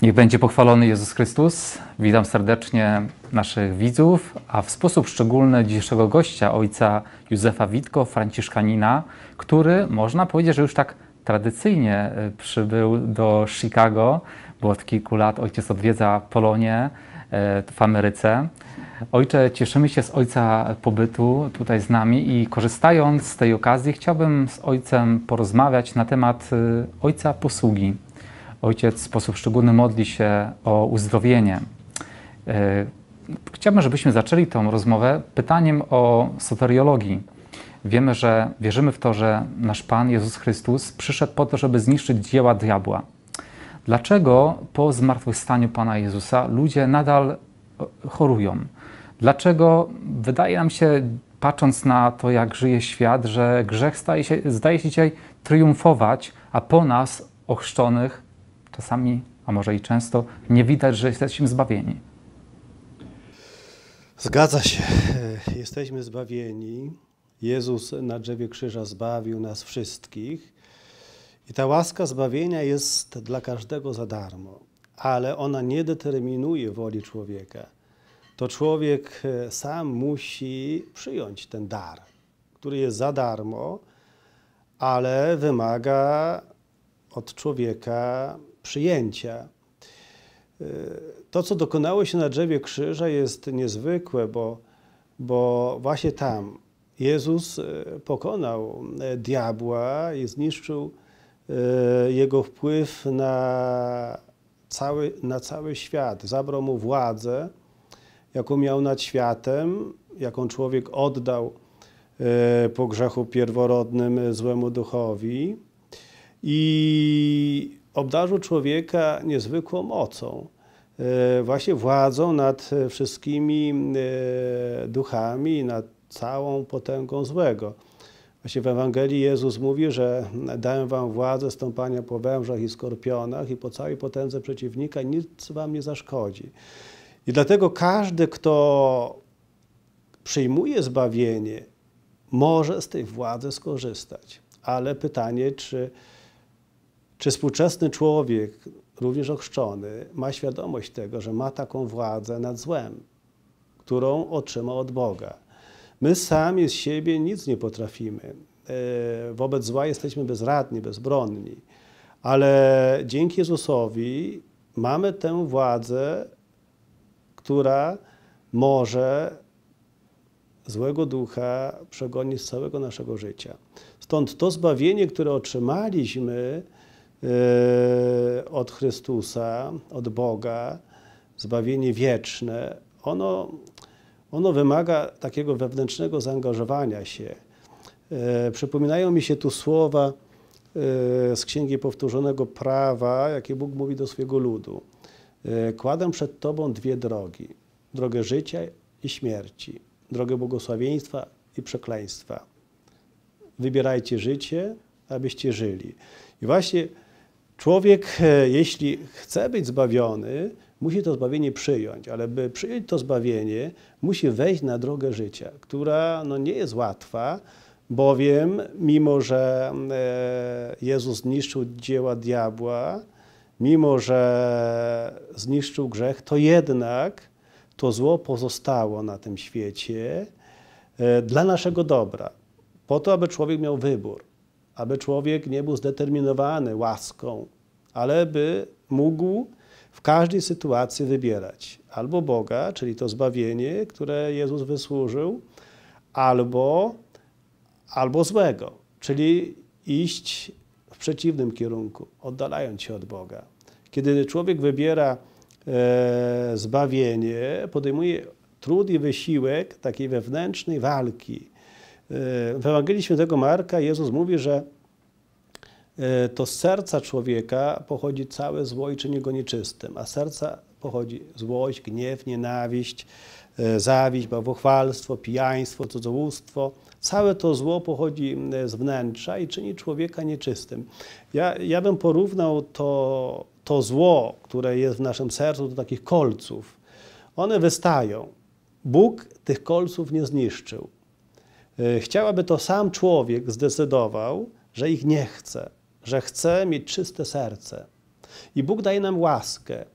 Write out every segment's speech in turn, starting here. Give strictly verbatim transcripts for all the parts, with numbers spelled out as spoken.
Niech będzie pochwalony Jezus Chrystus. Witam serdecznie naszych widzów, a w sposób szczególny dzisiejszego gościa, ojca Józefa Witko, franciszkanina, który można powiedzieć, że już tak tradycyjnie przybył do Chicago, bo od kilku lat ojciec odwiedza Polonię w Ameryce. Ojcze, cieszymy się z ojca pobytu tutaj z nami i korzystając z tej okazji chciałbym z ojcem porozmawiać na temat ojca posługi. Ojciec w sposób szczególny modli się o uzdrowienie. Chciałbym, żebyśmy zaczęli tę rozmowę pytaniem o soteriologii. Wiemy, że wierzymy w to, że nasz Pan Jezus Chrystus przyszedł po to, żeby zniszczyć dzieła diabła. Dlaczego po zmartwychwstaniu Pana Jezusa ludzie nadal chorują? Dlaczego wydaje nam się, patrząc na to, jak żyje świat, że grzech staje się, zdaje się dzisiaj triumfować, a po nas, ochrzczonych, czasami, a może i często, nie widać, że jesteśmy zbawieni? Zgadza się. Jesteśmy zbawieni. Jezus na drzewie krzyża zbawił nas wszystkich. I ta łaska zbawienia jest dla każdego za darmo. Ale ona nie determinuje woli człowieka. To człowiek sam musi przyjąć ten dar, który jest za darmo, ale wymaga od człowieka przyjęcia. To, co dokonało się na drzewie krzyża, jest niezwykłe, bo, bo właśnie tam Jezus pokonał diabła i zniszczył jego wpływ na cały, na cały świat. Zabrał mu władzę, jaką miał nad światem, jaką człowiek oddał po grzechu pierworodnym złemu duchowi i obdarzył człowieka niezwykłą mocą, właśnie władzą nad wszystkimi duchami, nad całą potęgą złego. Właśnie w Ewangelii Jezus mówi, że dałem wam władzę stąpania po wężach i skorpionach i po całej potędze przeciwnika nic wam nie zaszkodzi. I dlatego każdy, kto przyjmuje zbawienie, może z tej władzy skorzystać. Ale pytanie, czy, czy współczesny człowiek, również ochrzczony, ma świadomość tego, że ma taką władzę nad złem, którą otrzymał od Boga. My sami z siebie nic nie potrafimy. Wobec zła jesteśmy bezradni, bezbronni. Ale dzięki Jezusowi mamy tę władzę, która może złego ducha przegonić z całego naszego życia. Stąd to zbawienie, które otrzymaliśmy od Chrystusa, od Boga, zbawienie wieczne, ono, ono wymaga takiego wewnętrznego zaangażowania się. Przypominają mi się tu słowa z Księgi Powtórzonego Prawa, jakie Bóg mówi do swojego ludu. Kładę przed Tobą dwie drogi, drogę życia i śmierci, drogę błogosławieństwa i przekleństwa. Wybierajcie życie, abyście żyli. I właśnie człowiek, jeśli chce być zbawiony, musi to zbawienie przyjąć, ale by przyjąć to zbawienie, musi wejść na drogę życia, która no, nie jest łatwa, bowiem mimo, że Jezus zniszczył dzieła diabła, mimo, że zniszczył grzech, to jednak to zło pozostało na tym świecie dla naszego dobra. Po to, aby człowiek miał wybór, aby człowiek nie był zdeterminowany łaską, ale by mógł w każdej sytuacji wybierać albo Boga, czyli to zbawienie, które Jezus wysłużył, albo, albo złego, czyli iść w przeciwnym kierunku, oddalając się od Boga. Kiedy człowiek wybiera e, zbawienie, podejmuje trud i wysiłek takiej wewnętrznej walki. E, w Ewangelii Świętego Marka Jezus mówi, że e, to z serca człowieka pochodzi całe zło i czyni go nieczystym, a z serca pochodzi złość, gniew, nienawiść, e, zawiść, bałwochwalstwo, pijaństwo, cudzołóstwo. Całe to zło pochodzi z wnętrza i czyni człowieka nieczystym. Ja, ja bym porównał to, to zło, które jest w naszym sercu, do takich kolców. One wystają. Bóg tych kolców nie zniszczył. Chciałaby to sam człowiek zdecydował, że ich nie chce, że chce mieć czyste serce. I Bóg daje nam łaskę.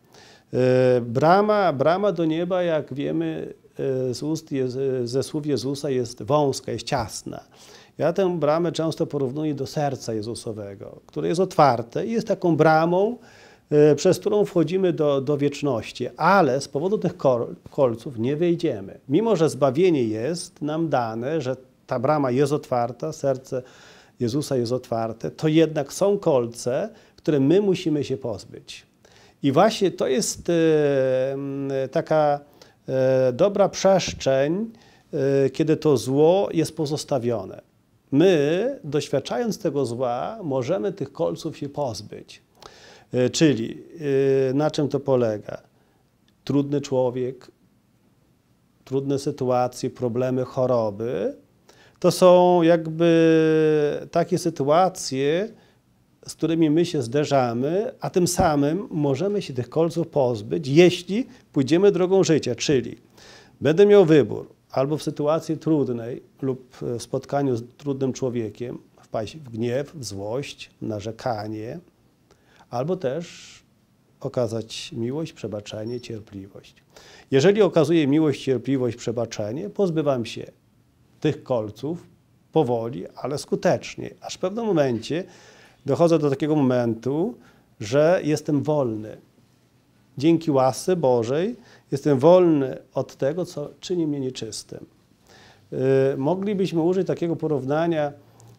Brama, brama do nieba, jak wiemy z ust, ze słów Jezusa, jest wąska, jest ciasna. Ja tę bramę często porównuję do serca Jezusowego, które jest otwarte i jest taką bramą, przez którą wchodzimy do, do wieczności, ale z powodu tych kolców nie wejdziemy. Mimo że zbawienie jest nam dane, że ta brama jest otwarta, serce Jezusa jest otwarte, to jednak są kolce, które my musimy się pozbyć. I właśnie to jest e, taka e, dobra przestrzeń, e, kiedy to zło jest pozostawione. My, doświadczając tego zła, możemy tych kolców się pozbyć. E, czyli e, na czym to polega? Trudny człowiek, trudne sytuacje, problemy, choroby, to są jakby takie sytuacje, z którymi my się zderzamy, a tym samym możemy się tych kolców pozbyć, jeśli pójdziemy drogą życia, czyli będę miał wybór albo w sytuacji trudnej lub w spotkaniu z trudnym człowiekiem wpaść w gniew, w złość, narzekanie, albo też okazać miłość, przebaczenie, cierpliwość. Jeżeli okazuję miłość, cierpliwość, przebaczenie, pozbywam się tych kolców powoli, ale skutecznie, aż w pewnym momencie dochodzę do takiego momentu, że jestem wolny. Dzięki łasce Bożej jestem wolny od tego, co czyni mnie nieczystym. Yy, moglibyśmy użyć takiego porównania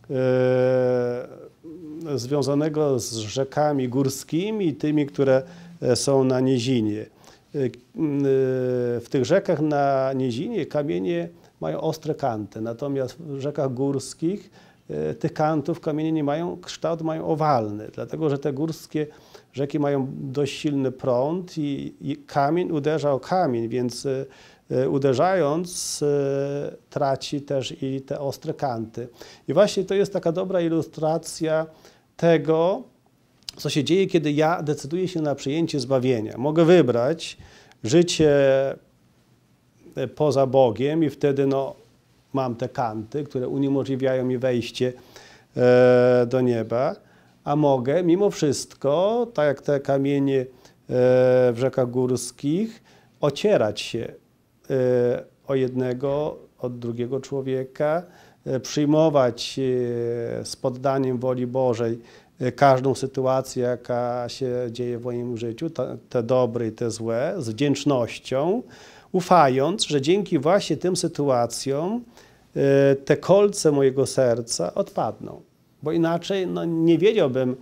yy, związanego z rzekami górskimi i tymi, które są na nizinie. Yy, yy, w tych rzekach na nizinie kamienie mają ostre kanty, natomiast w rzekach górskich tych kantów kamienie nie mają, kształt mają owalny, dlatego że te górskie rzeki mają dość silny prąd i, i kamień uderza o kamień, więc y, uderzając y, traci też i te ostre kanty. I właśnie to jest taka dobra ilustracja tego, co się dzieje, kiedy ja decyduję się na przyjęcie zbawienia. Mogę wybrać życie poza Bogiem i wtedy no, mam te kanty, które uniemożliwiają mi wejście e, do nieba, a mogę mimo wszystko, tak jak te kamienie e, w rzekach górskich, ocierać się e, o jednego, od drugiego człowieka, e, przyjmować e, z poddaniem woli Bożej e, każdą sytuację, jaka się dzieje w moim życiu, te, te dobre i te złe, z wdzięcznością, ufając, że dzięki właśnie tym sytuacjom te kolce mojego serca odpadną. Bo inaczej no, nie wiedziałbym,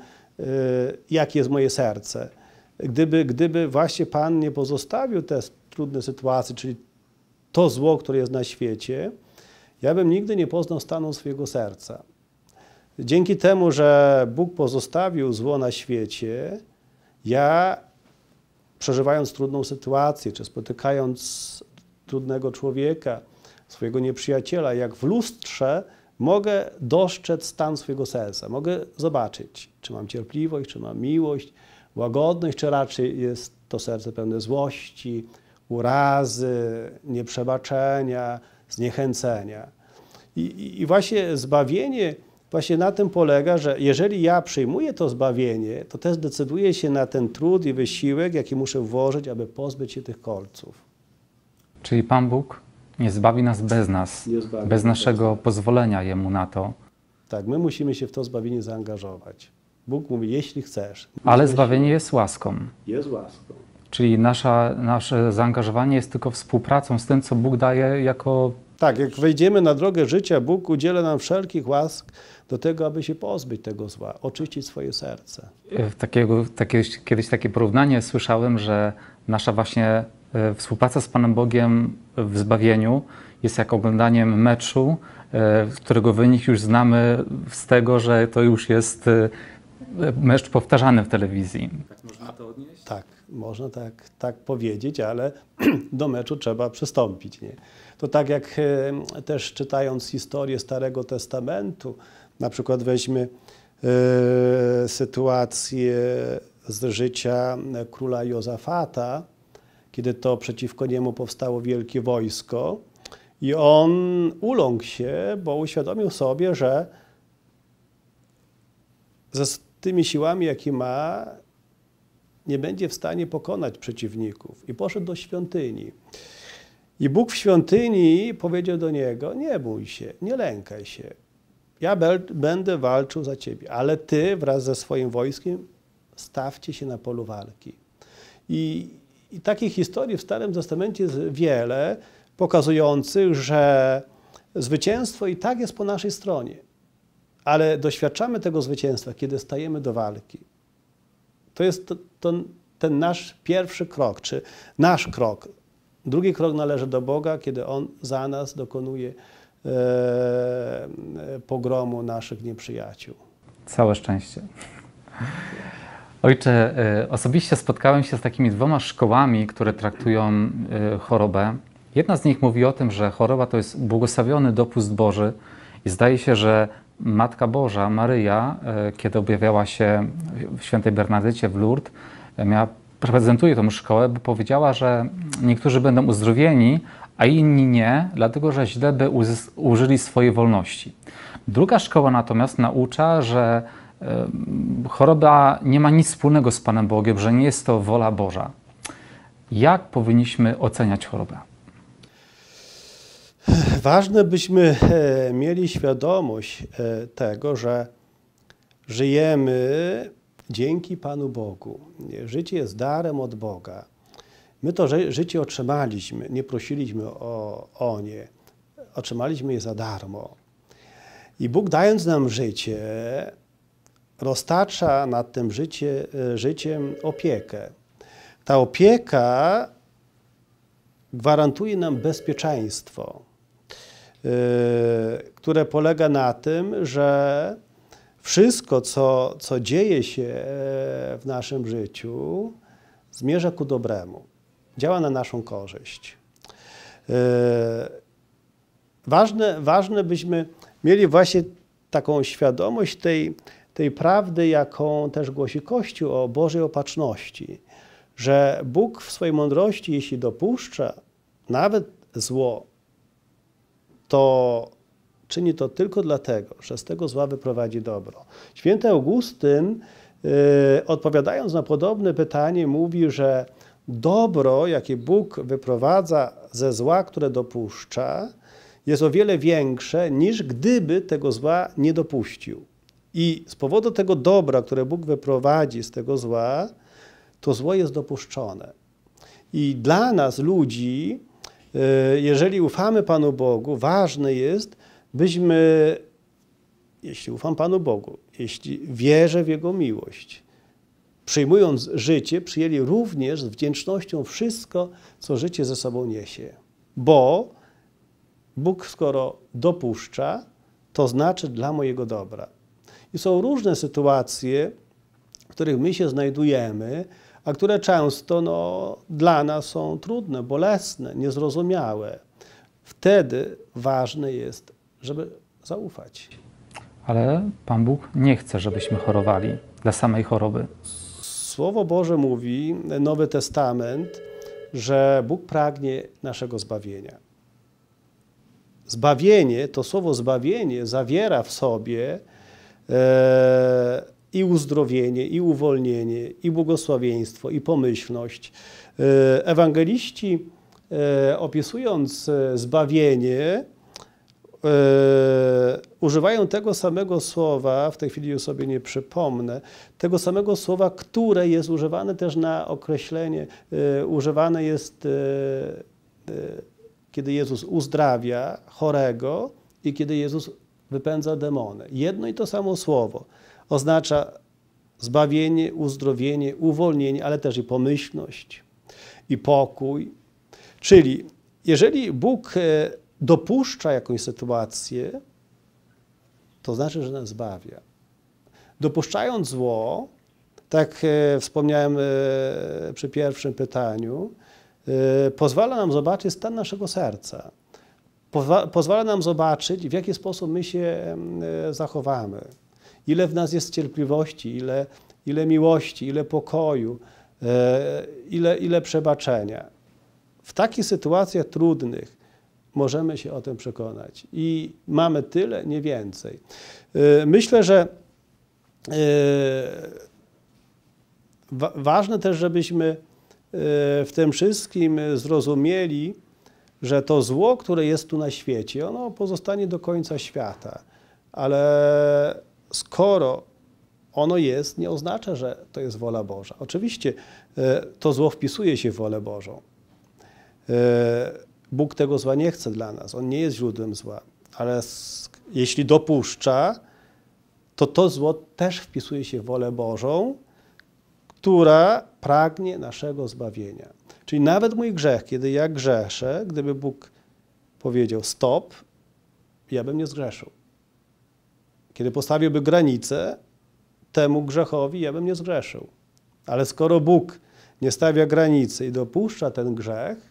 jakie jest moje serce. Gdyby, gdyby właśnie Pan nie pozostawił te trudne sytuacje, czyli to zło, które jest na świecie, ja bym nigdy nie poznał stanu swojego serca. Dzięki temu, że Bóg pozostawił zło na świecie, ja przeżywając trudną sytuację, czy spotykając trudnego człowieka, swojego nieprzyjaciela, jak w lustrze, mogę dostrzec stan swojego serca. Mogę zobaczyć, czy mam cierpliwość, czy mam miłość, łagodność, czy raczej jest to serce pełne złości, urazy, nieprzebaczenia, zniechęcenia. I, i właśnie zbawienie właśnie na tym polega, że jeżeli ja przyjmuję to zbawienie, to też decyduję się na ten trud i wysiłek, jaki muszę włożyć, aby pozbyć się tych kolców. Czyli Pan Bóg nie zbawi nas bez nas, Nie zbawi bez nas naszego bez nas. pozwolenia Jemu na to. Tak, my musimy się w to zbawienie zaangażować. Bóg mówi, jeśli chcesz. Ale zbawienie jest łaską. Jest łaską. Czyli nasza, nasze zaangażowanie jest tylko współpracą z tym, co Bóg daje jako... Tak, jak wejdziemy na drogę życia, Bóg udziela nam wszelkich łask do tego, aby się pozbyć tego zła, oczyścić swoje serce. W takiego, takie, kiedyś takie porównanie słyszałem, że nasza właśnie e, współpraca z Panem Bogiem w zbawieniu jest jak oglądaniem meczu, e, którego wynik już znamy z tego, że to już jest e, mecz powtarzany w telewizji. Tak można to odnieść? Tak, można tak, tak powiedzieć, ale do meczu trzeba przystąpić. Nie? To tak jak e, też czytając historię Starego Testamentu, na przykład weźmy e, sytuację z życia króla Jozafata, kiedy to przeciwko niemu powstało wielkie wojsko i on uląkł się, bo uświadomił sobie, że ze tymi siłami, jakie ma, nie będzie w stanie pokonać przeciwników. I poszedł do świątyni. I Bóg w świątyni powiedział do niego: nie bój się, nie lękaj się. Ja będę walczył za ciebie, ale ty wraz ze swoim wojskiem stawcie się na polu walki. I, i takich historii w Starym Testamencie jest wiele, pokazujących, że zwycięstwo i tak jest po naszej stronie. Ale doświadczamy tego zwycięstwa, kiedy stajemy do walki. To jest to, to, ten nasz pierwszy krok, czy nasz krok. Drugi krok należy do Boga, kiedy On za nas dokonuje e, pogromu naszych nieprzyjaciół. Całe szczęście. Ojcze, osobiście spotkałem się z takimi dwoma szkołami, które traktują chorobę. Jedna z nich mówi o tym, że choroba to jest błogosławiony dopust Boży i zdaje się, że Matka Boża, Maryja, kiedy objawiała się w świętej Bernadecie w Lourdes, miała, prezentuje tą szkołę, bo powiedziała, że niektórzy będą uzdrowieni, a inni nie, dlatego że źle by użyli swojej wolności. Druga szkoła natomiast naucza, że choroba nie ma nic wspólnego z Panem Bogiem, że nie jest to wola Boża. Jak powinniśmy oceniać chorobę? Ważne, byśmy mieli świadomość tego, że żyjemy dzięki Panu Bogu. Życie jest darem od Boga. My to życie otrzymaliśmy, nie prosiliśmy o, o nie. Otrzymaliśmy je za darmo. I Bóg, dając nam życie, roztacza nad tym życie, życiem opiekę. Ta opieka gwarantuje nam bezpieczeństwo, yy, które polega na tym, że wszystko, co, co dzieje się w naszym życiu, zmierza ku dobremu. Działa na naszą korzyść. Yy, ważne, ważne, byśmy mieli właśnie taką świadomość tej, tej prawdy, jaką też głosi Kościół o Bożej opatrzności, że Bóg w swojej mądrości, jeśli dopuszcza nawet zło, to czyni to tylko dlatego, że z tego zła wyprowadzi dobro. Święty Augustyn, yy, odpowiadając na podobne pytanie, mówi, że dobro, jakie Bóg wyprowadza ze zła, które dopuszcza, jest o wiele większe, niż gdyby tego zła nie dopuścił. I z powodu tego dobra, które Bóg wyprowadzi z tego zła, to zło jest dopuszczone. I dla nas, ludzi, jeżeli ufamy Panu Bogu, ważne jest, byśmy, jeśli ufam Panu Bogu, jeśli wierzę w Jego miłość, przyjmując życie, przyjęli również z wdzięcznością wszystko, co życie ze sobą niesie. Bo Bóg, skoro dopuszcza, to znaczy dla mojego dobra. I są różne sytuacje, w których my się znajdujemy, a które często no, dla nas są trudne, bolesne, niezrozumiałe. Wtedy ważne jest, żeby zaufać. Ale Pan Bóg nie chce, żebyśmy chorowali dla samej choroby. Słowo Boże mówi, Nowy Testament, że Bóg pragnie naszego zbawienia. Zbawienie, to słowo zbawienie zawiera w sobie e, i uzdrowienie, i uwolnienie, i błogosławieństwo, i pomyślność. E, ewangeliści, e, opisując zbawienie, e, używają tego samego słowa, w tej chwili już sobie nie przypomnę, tego samego słowa, które jest używane też na określenie, e, używane jest e, e, kiedy Jezus uzdrawia chorego i kiedy Jezus wypędza demony. Jedno i to samo słowo oznacza zbawienie, uzdrowienie, uwolnienie, ale też i pomyślność, i pokój. Czyli jeżeli Bóg dopuszcza jakąś sytuację, to znaczy, że nas zbawia. Dopuszczając zło, tak wspomniałem przy pierwszym pytaniu, pozwala nam zobaczyć stan naszego serca. Pozwala nam zobaczyć, w jaki sposób my się zachowamy. Ile w nas jest cierpliwości, ile, ile miłości, ile pokoju, ile, ile przebaczenia. W takich sytuacjach trudnych możemy się o tym przekonać. I mamy tyle, nie więcej. Myślę, że wa ważne też, żebyśmy w tym wszystkim zrozumieli, że to zło, które jest tu na świecie, ono pozostanie do końca świata. Ale skoro ono jest, nie oznacza, że to jest wola Boża. Oczywiście to zło wpisuje się w wolę Bożą. Bóg tego zła nie chce dla nas. On nie jest źródłem zła. Ale jeśli dopuszcza, to to zło też wpisuje się w wolę Bożą, która pragnie naszego zbawienia. Czyli nawet mój grzech, kiedy ja grzeszę, gdyby Bóg powiedział stop, ja bym nie zgrzeszył. Kiedy postawiłby granicę temu grzechowi, ja bym nie zgrzeszył. Ale skoro Bóg nie stawia granicy i dopuszcza ten grzech,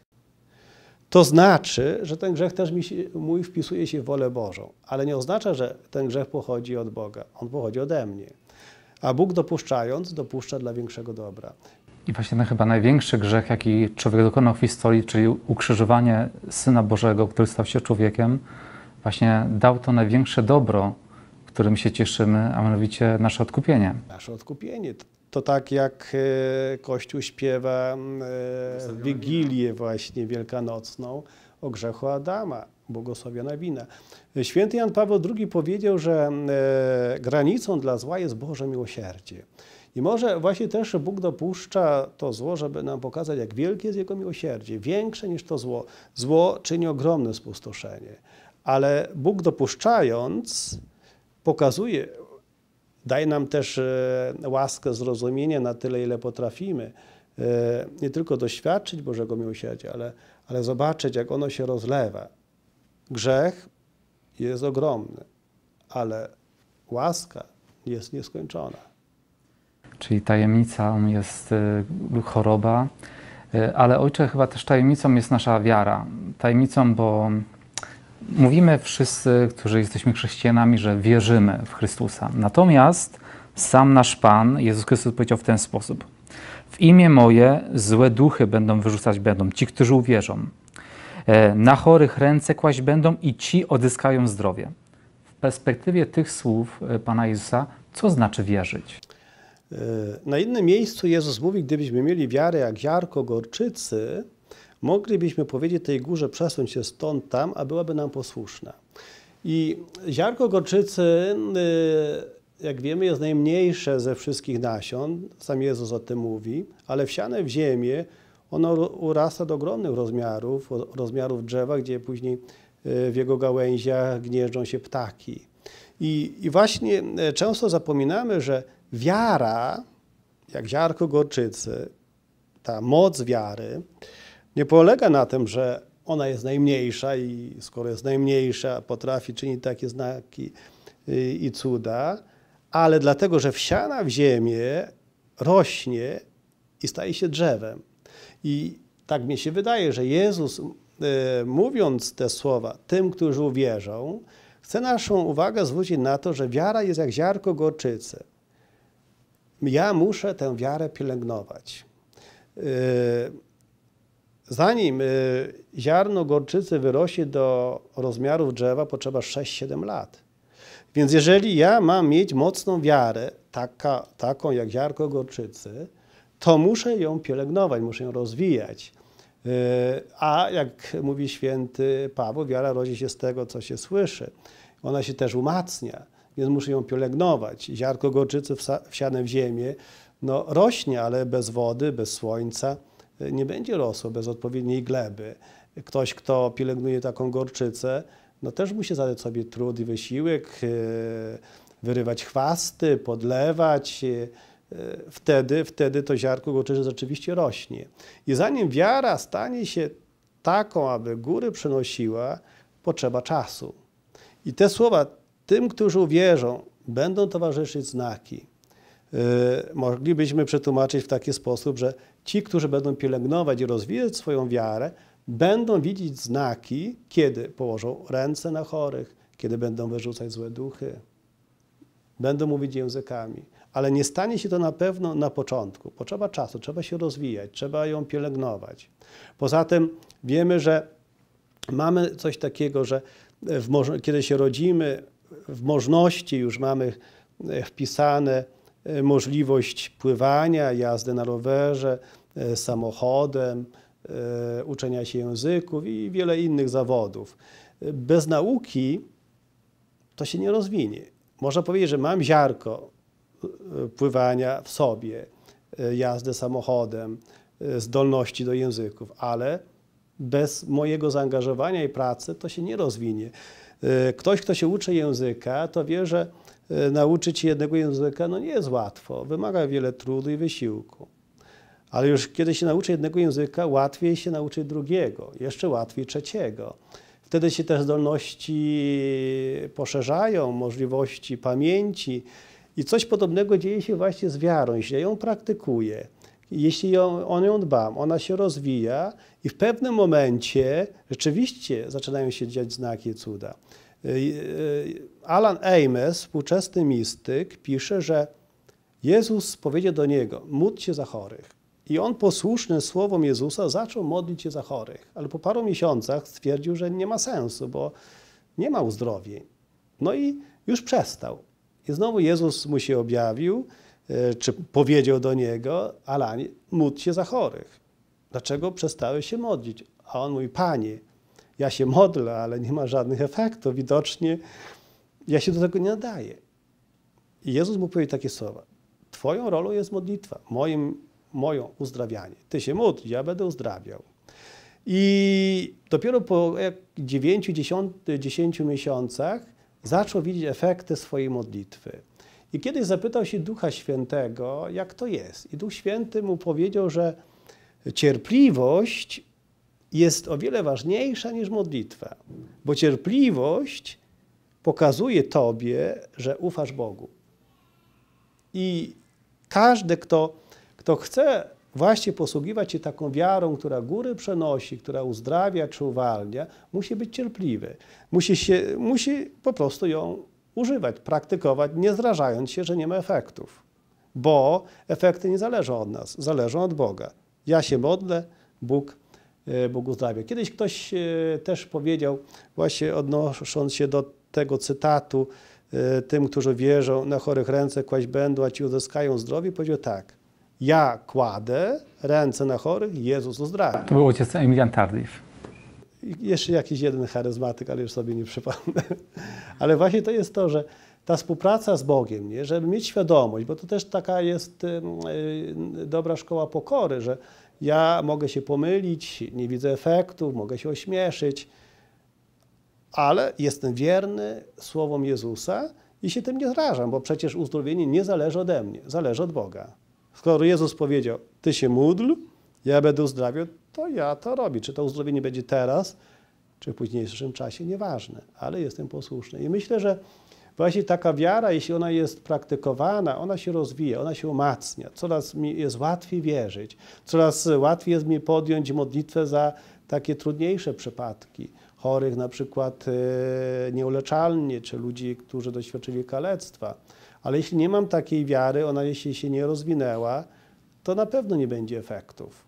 to znaczy, że ten grzech też mi się, mój wpisuje się w wolę Bożą. Ale nie oznacza, że ten grzech pochodzi od Boga. On pochodzi ode mnie. A Bóg dopuszczając, dopuszcza dla większego dobra. I właśnie ten chyba największy grzech, jaki człowiek dokonał w historii, czyli ukrzyżowanie Syna Bożego, który stał się człowiekiem, właśnie dał to największe dobro, którym się cieszymy, a mianowicie nasze odkupienie. Nasze odkupienie. To tak jak Kościół śpiewa w Wigilię właśnie wielkanocną o grzechu Adama, błogosławiona wina. Święty Jan Paweł drugi powiedział, że granicą dla zła jest Boże miłosierdzie. I może właśnie też Bóg dopuszcza to zło, żeby nam pokazać, jak wielkie jest Jego miłosierdzie, większe niż to zło. Zło czyni ogromne spustoszenie, ale Bóg dopuszczając pokazuje, daje nam też łaskę zrozumienia na tyle, ile potrafimy, nie tylko doświadczyć Bożego miłosierdzia, ale, ale zobaczyć, jak ono się rozlewa. Grzech jest ogromny, ale łaska jest nieskończona. Czyli tajemnicą jest choroba, ale Ojcze, chyba też tajemnicą jest nasza wiara. Tajemnicą, bo mówimy wszyscy, którzy jesteśmy chrześcijanami, że wierzymy w Chrystusa. Natomiast sam nasz Pan, Jezus Chrystus, powiedział w ten sposób: w imię moje złe duchy będą wyrzucać będą ci, którzy uwierzą. Na chorych ręce kłaść będą i ci odzyskają zdrowie. W perspektywie tych słów Pana Jezusa, co znaczy wierzyć? Na innym miejscu Jezus mówi, gdybyśmy mieli wiarę jak ziarko gorczycy, moglibyśmy powiedzieć tej górze przesuń się stąd tam, a byłaby nam posłuszna. I ziarko gorczycy, jak wiemy, jest najmniejsze ze wszystkich nasion. Sam Jezus o tym mówi, ale wsiane w ziemię ono urasta do ogromnych rozmiarów, rozmiarów drzewa, gdzie później w jego gałęziach gnieżdżą się ptaki. I, i właśnie często zapominamy, że wiara, jak ziarko gorczycy, ta moc wiary, nie polega na tym, że ona jest najmniejsza i skoro jest najmniejsza, potrafi czynić takie znaki i cuda, ale dlatego, że wsiana w ziemię rośnie i staje się drzewem. I tak mi się wydaje, że Jezus, mówiąc te słowa tym, którzy uwierzą, chce naszą uwagę zwrócić na to, że wiara jest jak ziarko gorczycy. Ja muszę tę wiarę pielęgnować. Zanim ziarno gorczycy wyrośnie do rozmiarów drzewa, potrzeba sześć siedem lat. Więc jeżeli ja mam mieć mocną wiarę, taka, taką jak ziarko gorczycy, to muszę ją pielęgnować, muszę ją rozwijać. A jak mówi święty Paweł, wiara rodzi się z tego, co się słyszy. Ona się też umacnia, więc muszę ją pielęgnować. Ziarko gorczycy wsiane w ziemię no, rośnie, ale bez wody, bez słońca nie będzie rosło, bez odpowiedniej gleby. Ktoś, kto pielęgnuje taką gorczycę, no też musi zadać sobie trud i wysiłek, wyrywać chwasty, podlewać. Wtedy, wtedy to ziarko gorczycy rzeczywiście rośnie. I zanim wiara stanie się taką, aby góry przenosiła, potrzeba czasu. I te słowa tym, którzy uwierzą, będą towarzyszyć znaki. Yy, moglibyśmy przetłumaczyć w taki sposób, że ci, którzy będą pielęgnować i rozwijać swoją wiarę, będą widzieć znaki, kiedy położą ręce na chorych, kiedy będą wyrzucać złe duchy, będą mówić językami. Ale nie stanie się to na pewno na początku. Potrzeba czasu, trzeba się rozwijać, trzeba ją pielęgnować. Poza tym wiemy, że mamy coś takiego, że w, kiedy się rodzimy, w możności już mamy wpisane możliwość pływania, jazdy na rowerze, samochodem, uczenia się języków i wiele innych zawodów. Bez nauki to się nie rozwinie. Można powiedzieć, że mam ziarko pływania w sobie, jazdę samochodem, zdolności do języków, ale bez mojego zaangażowania i pracy to się nie rozwinie. Ktoś, kto się uczy języka, to wie, że nauczyć się jednego języka no nie jest łatwo, wymaga wiele trudu i wysiłku. Ale już kiedy się nauczy jednego języka, łatwiej się nauczyć drugiego, jeszcze łatwiej trzeciego. Wtedy się też zdolności poszerzają, możliwości pamięci i coś podobnego dzieje się właśnie z wiarą, jeśli ja ją praktykuję. Jeśli ją, o nią dbam, ona się rozwija i w pewnym momencie rzeczywiście zaczynają się dziać znaki i cuda. Alan Ames, współczesny mistyk, pisze, że Jezus powiedział do niego: módl się za chorych. I on posłuszny słowom Jezusa zaczął modlić się za chorych. Ale po paru miesiącach stwierdził, że nie ma sensu, bo nie ma uzdrowień. No i już przestał. I znowu Jezus mu się objawił, czy powiedział do niego: Alanie, módl się za chorych. Dlaczego przestałeś się modlić? A on mówi: Panie, ja się modlę, ale nie ma żadnych efektów. Widocznie ja się do tego nie nadaję. I Jezus mu powiedział takie słowa: twoją rolą jest modlitwa, moim, moją uzdrawianie. Ty się módl, ja będę uzdrawiał. I dopiero po dziewięciu, dziesięciu miesiącach zaczął widzieć efekty swojej modlitwy. I kiedyś zapytał się Ducha Świętego, jak to jest. I Duch Święty mu powiedział, że cierpliwość jest o wiele ważniejsza niż modlitwa. Bo cierpliwość pokazuje tobie, że ufasz Bogu. I każdy, kto, kto chce właśnie posługiwać się taką wiarą, która góry przenosi, która uzdrawia czy uwalnia, musi być cierpliwy. Musi, się, musi po prostu ją używać, praktykować, nie zrażając się, że nie ma efektów. Bo efekty nie zależą od nas, zależą od Boga. Ja się modlę, Bóg, Bóg uzdrawia. Kiedyś ktoś też powiedział, właśnie odnosząc się do tego cytatu, tym, którzy wierzą, na chorych ręce kłaść będą, a ci uzyskają zdrowie, powiedział tak: ja kładę ręce na chorych, Jezus uzdrawia. To był ojciec Emilian Tardif. I jeszcze jakiś jeden charyzmatyk, ale już sobie nie przypomnę. Ale właśnie to jest to, że ta współpraca z Bogiem, nie? Żeby mieć świadomość, bo to też taka jest yy, dobra szkoła pokory, że ja mogę się pomylić, nie widzę efektów, mogę się ośmieszyć, ale jestem wierny słowom Jezusa i się tym nie zrażam, bo przecież uzdrowienie nie zależy ode mnie, zależy od Boga. Skoro Jezus powiedział: ty się módl, ja będę uzdrawiał, to ja to robię. Czy to uzdrowienie będzie teraz, czy w późniejszym czasie, nieważne, ale jestem posłuszny. I myślę, że właśnie taka wiara, jeśli ona jest praktykowana, ona się rozwija, ona się umacnia. Coraz mi jest łatwiej wierzyć, coraz łatwiej jest mi podjąć modlitwę za takie trudniejsze przypadki. Chorych na przykład e, nieuleczalnie, czy ludzi, którzy doświadczyli kalectwa. Ale jeśli nie mam takiej wiary, ona jeśli się nie rozwinęła, to na pewno nie będzie efektów.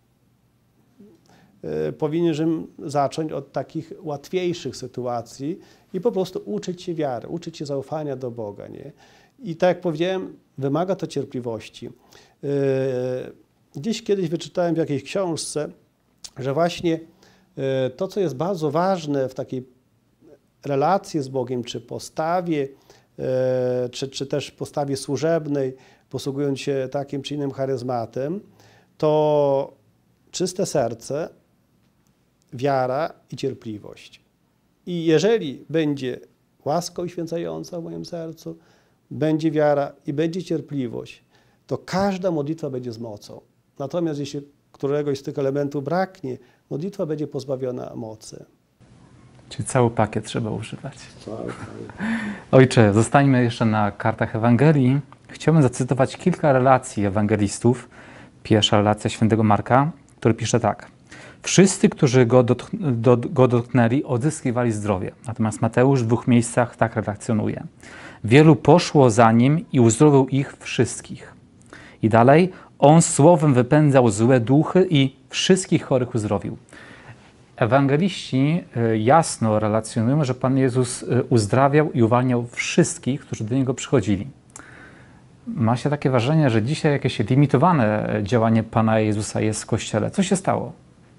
E, powinienem zacząć od takich łatwiejszych sytuacji i po prostu uczyć się wiary, uczyć się zaufania do Boga. Nie? I tak jak powiedziałem, wymaga to cierpliwości. E, gdzieś kiedyś wyczytałem w jakiejś książce, że właśnie to, co jest bardzo ważne w takiej relacji z Bogiem, czy postawie, czy, czy też postawie służebnej, posługując się takim czy innym charyzmatem, to czyste serce, wiara i cierpliwość. I jeżeli będzie łaska uświęcająca w moim sercu, będzie wiara i będzie cierpliwość, to każda modlitwa będzie z mocą. Natomiast jeśli któregoś z tych elementów braknie, modlitwa będzie pozbawiona mocy. Czyli cały pakiet trzeba używać. Ojcze, zostańmy jeszcze na kartach Ewangelii. Chciałbym zacytować kilka relacji ewangelistów. Pierwsza relacja świętego Marka, który pisze tak: wszyscy, którzy go, dotk do, go dotknęli, odzyskiwali zdrowie. Natomiast Mateusz w dwóch miejscach tak relacjonuje: wielu poszło za nim i uzdrowił ich wszystkich. I dalej: on słowem wypędzał złe duchy i wszystkich chorych uzdrowił. Ewangeliści jasno relacjonują, że Pan Jezus uzdrawiał i uwalniał wszystkich, którzy do Niego przychodzili. Ma się takie wrażenie, że dzisiaj jakieś limitowane działanie Pana Jezusa jest w Kościele. Co się stało?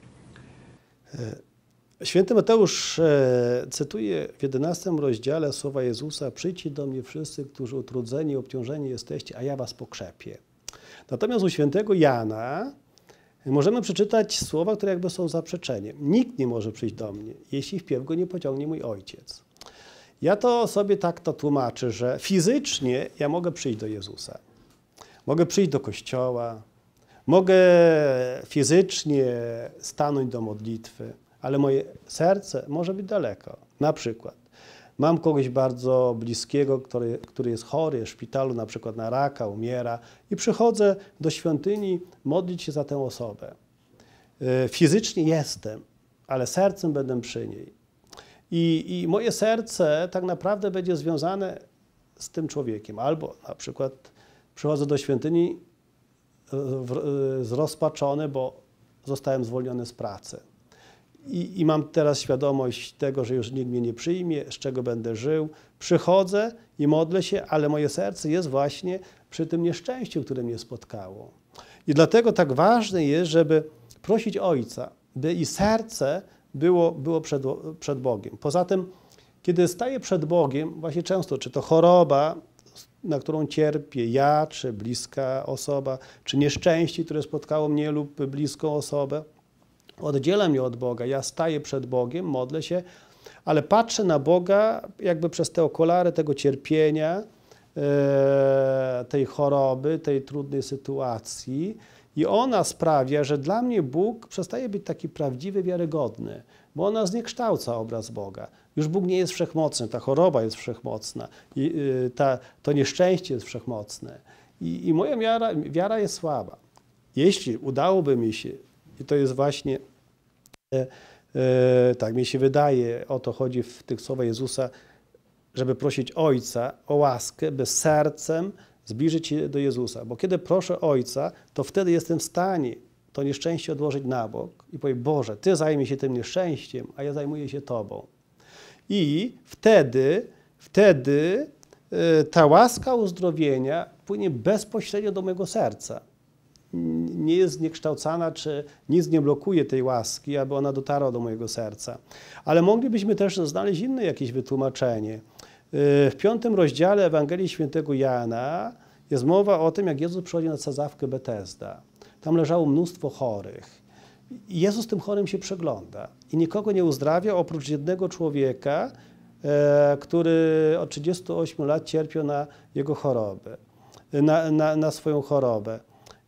Święty Mateusz e, cytuje w jedenastym rozdziale słowa Jezusa: przyjdźcie do mnie wszyscy, którzy utrudzeni i obciążeni jesteście, a ja was pokrzepię. Natomiast u świętego Jana możemy przeczytać słowa, które jakby są zaprzeczeniem. Nikt nie może przyjść do mnie, jeśli wpierw go nie pociągnie mój Ojciec. Ja to sobie tak to tłumaczę, że fizycznie ja mogę przyjść do Jezusa. Mogę przyjść do kościoła, mogę fizycznie stanąć do modlitwy, ale moje serce może być daleko. Na przykład mam kogoś bardzo bliskiego, który, który jest chory, jest w szpitalu, na przykład na raka, umiera i przychodzę do świątyni modlić się za tę osobę. Fizycznie jestem, ale sercem będę przy niej. I, I moje serce tak naprawdę będzie związane z tym człowiekiem. Albo na przykład przychodzę do świątyni zrozpaczony, bo zostałem zwolniony z pracy. I, I mam teraz świadomość tego, że już nikt mnie nie przyjmie, z czego będę żył. Przychodzę i modlę się, ale moje serce jest właśnie przy tym nieszczęściu, które mnie spotkało. I dlatego tak ważne jest, żeby prosić Ojca, by i serce było, było przed, przed Bogiem. Poza tym, kiedy staję przed Bogiem, właśnie często, czy to choroba, na którą cierpię ja, czy bliska osoba, czy nieszczęście, które spotkało mnie lub bliską osobę, oddziela mnie od Boga. Ja staję przed Bogiem, modlę się, ale patrzę na Boga jakby przez te okulary tego cierpienia, tej choroby, tej trudnej sytuacji. I ona sprawia, że dla mnie Bóg przestaje być taki prawdziwy, wiarygodny, bo ona zniekształca obraz Boga. Już Bóg nie jest wszechmocny, ta choroba jest wszechmocna, i ta, to nieszczęście jest wszechmocne. I, i moja wiara, wiara jest słaba. Jeśli udałoby mi się, i to jest właśnie, e, e, tak mi się wydaje, o to chodzi w tych słowach Jezusa, żeby prosić Ojca o łaskę, by sercem zbliżyć się do Jezusa. Bo kiedy proszę Ojca, to wtedy jestem w stanie to nieszczęście odłożyć na bok i powiedzieć: Boże, Ty zajmij się tym nieszczęściem, a ja zajmuję się Tobą. I wtedy, wtedy y, ta łaska uzdrowienia płynie bezpośrednio do mojego serca. Nie jest zniekształcana, czy nic nie blokuje tej łaski, aby ona dotarła do mojego serca. Ale moglibyśmy też znaleźć inne jakieś wytłumaczenie. W piątym rozdziale Ewangelii Świętego Jana jest mowa o tym, jak Jezus przychodzi na sadzawkę Betesda. Tam leżało mnóstwo chorych. I Jezus tym chorym się przegląda i nikogo nie uzdrawia, oprócz jednego człowieka, e, który od trzydziestu ośmiu lat cierpiał na jego chorobę, na, na, na swoją chorobę.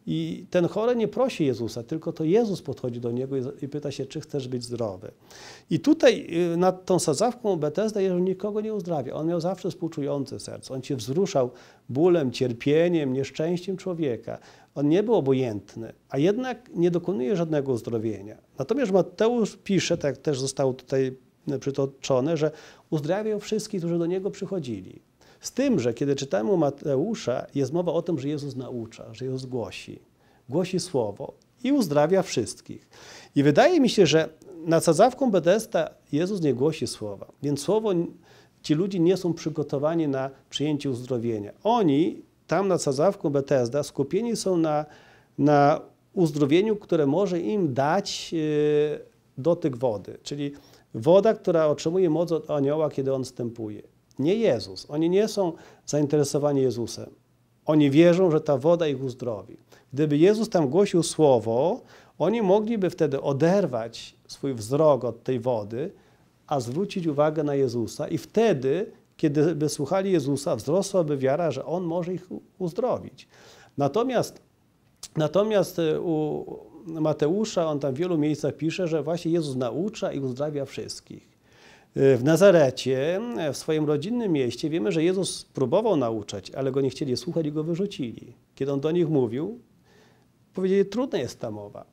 I ten chory nie prosi Jezusa, tylko to Jezus podchodzi do niego i, i pyta się, czy chcesz być zdrowy. I tutaj nad tą sadzawką Betesda Jezus nikogo nie uzdrawia. On miał zawsze współczujące serce. On się wzruszał bólem, cierpieniem, nieszczęściem człowieka. On nie był obojętny, a jednak nie dokonuje żadnego uzdrowienia. Natomiast Mateusz pisze, tak też zostało tutaj przytoczone, że uzdrawiał wszystkich, którzy do niego przychodzili. Z tym, że kiedy czytamy u Mateusza, jest mowa o tym, że Jezus naucza, że Jezus głosi. Głosi słowo i uzdrawia wszystkich. I wydaje mi się, że nad sadzawką Betesda Jezus nie głosi słowa. Więc słowo, ci ludzie nie są przygotowani na przyjęcie uzdrowienia. Oni tam nad sadzawką Betesda skupieni są na, na uzdrowieniu, które może im dać yy, dotyk wody. Czyli woda, która otrzymuje moc od anioła, kiedy on wstępuje. Nie Jezus. Oni nie są zainteresowani Jezusem. Oni wierzą, że ta woda ich uzdrowi. Gdyby Jezus tam głosił słowo, oni mogliby wtedy oderwać swój wzrok od tej wody, a zwrócić uwagę na Jezusa i wtedy, kiedy by słuchali Jezusa, wzrosłaby wiara, że On może ich uzdrowić. Natomiast, natomiast u Mateusza, on tam w wielu miejscach pisze, że właśnie Jezus naucza i uzdrawia wszystkich. W Nazarecie, w swoim rodzinnym mieście, wiemy, że Jezus próbował nauczać, ale Go nie chcieli słuchać i Go wyrzucili. Kiedy On do nich mówił, powiedzieli: trudna jest ta mowa.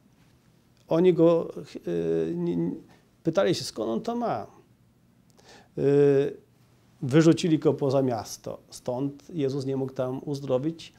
Oni Go yy, pytali się, skąd On to ma. Yy, wyrzucili Go poza miasto. Stąd Jezus nie mógł tam uzdrowić,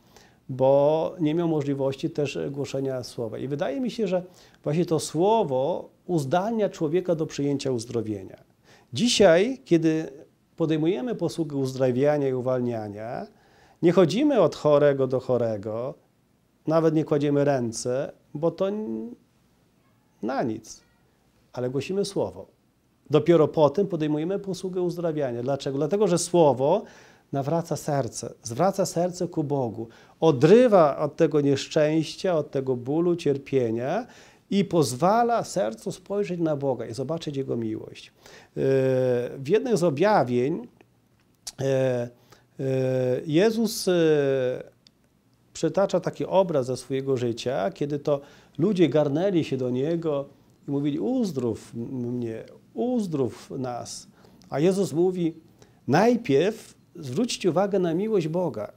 bo nie miał możliwości też głoszenia słowa. I wydaje mi się, że właśnie to słowo uzdalnia człowieka do przyjęcia uzdrowienia. Dzisiaj, kiedy podejmujemy posługę uzdrawiania i uwalniania, Nie chodzimy od chorego do chorego, nawet nie kładziemy ręce, bo to na nic, ale głosimy Słowo. Dopiero potem podejmujemy posługę uzdrawiania. Dlaczego? Dlatego, że Słowo nawraca serce, zwraca serce ku Bogu, odrywa od tego nieszczęścia, od tego bólu, cierpienia i pozwala sercu spojrzeć na Boga i zobaczyć Jego miłość. W jednym z objawień Jezus przytacza taki obraz ze swojego życia, kiedy to ludzie garnęli się do Niego i mówili: uzdrów mnie, uzdrów nas. A Jezus mówi: najpierw zwróćcie uwagę na miłość Boga.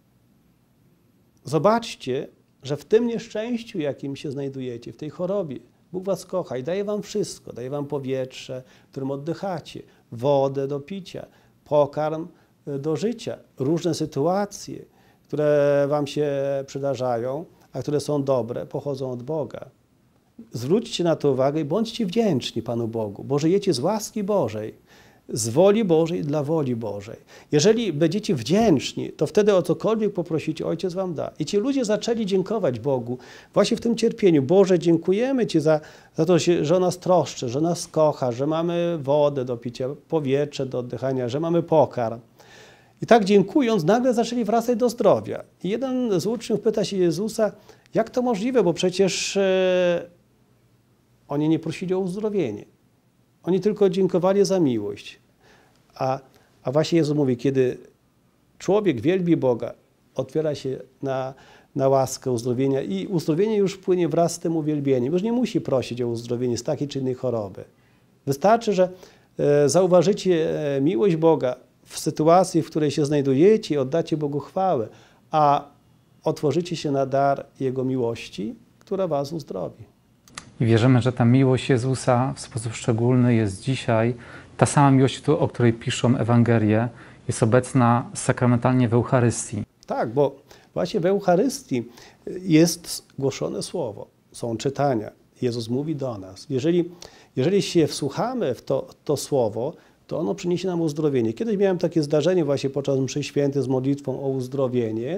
Zobaczcie, że w tym nieszczęściu, jakim się znajdujecie, w tej chorobie, Bóg was kocha i daje wam wszystko. Daje wam powietrze, którym oddychacie, wodę do picia, pokarm do życia, różne sytuacje, które wam się przydarzają, a które są dobre, pochodzą od Boga. Zwróćcie na to uwagę i bądźcie wdzięczni Panu Bogu, bo żyjecie z łaski Bożej, z woli Bożej dla woli Bożej. Jeżeli będziecie wdzięczni, to wtedy o cokolwiek poprosicie, Ojciec wam da. I ci ludzie zaczęli dziękować Bogu właśnie w tym cierpieniu. Boże, dziękujemy Ci za, za to, że o nas troszczy, że nas kocha, że mamy wodę do picia, powietrze do oddychania, że mamy pokarm. I tak dziękując, nagle zaczęli wracać do zdrowia. I jeden z uczniów pyta się Jezusa, jak to możliwe, bo przecież e, oni nie prosili o uzdrowienie. Oni tylko dziękowali za miłość. A, a właśnie Jezus mówi, kiedy człowiek wielbi Boga, otwiera się na, na łaskę uzdrowienia i uzdrowienie już płynie wraz z tym uwielbieniem. Już nie musi prosić o uzdrowienie z takiej czy innej choroby. Wystarczy, że e, zauważycie e, miłość Boga w sytuacji, w której się znajdujecie i oddacie Bogu chwałę, a otworzycie się na dar Jego miłości, która was uzdrowi. I wierzymy, że ta miłość Jezusa w sposób szczególny jest dzisiaj, ta sama miłość, o której piszą Ewangelie, jest obecna sakramentalnie w Eucharystii. Tak, bo właśnie w Eucharystii jest głoszone Słowo, są czytania. Jezus mówi do nas. Jeżeli, jeżeli się wsłuchamy w to, to Słowo, to ono przyniesie nam uzdrowienie. Kiedyś miałem takie zdarzenie właśnie podczas mszy świętej z modlitwą o uzdrowienie.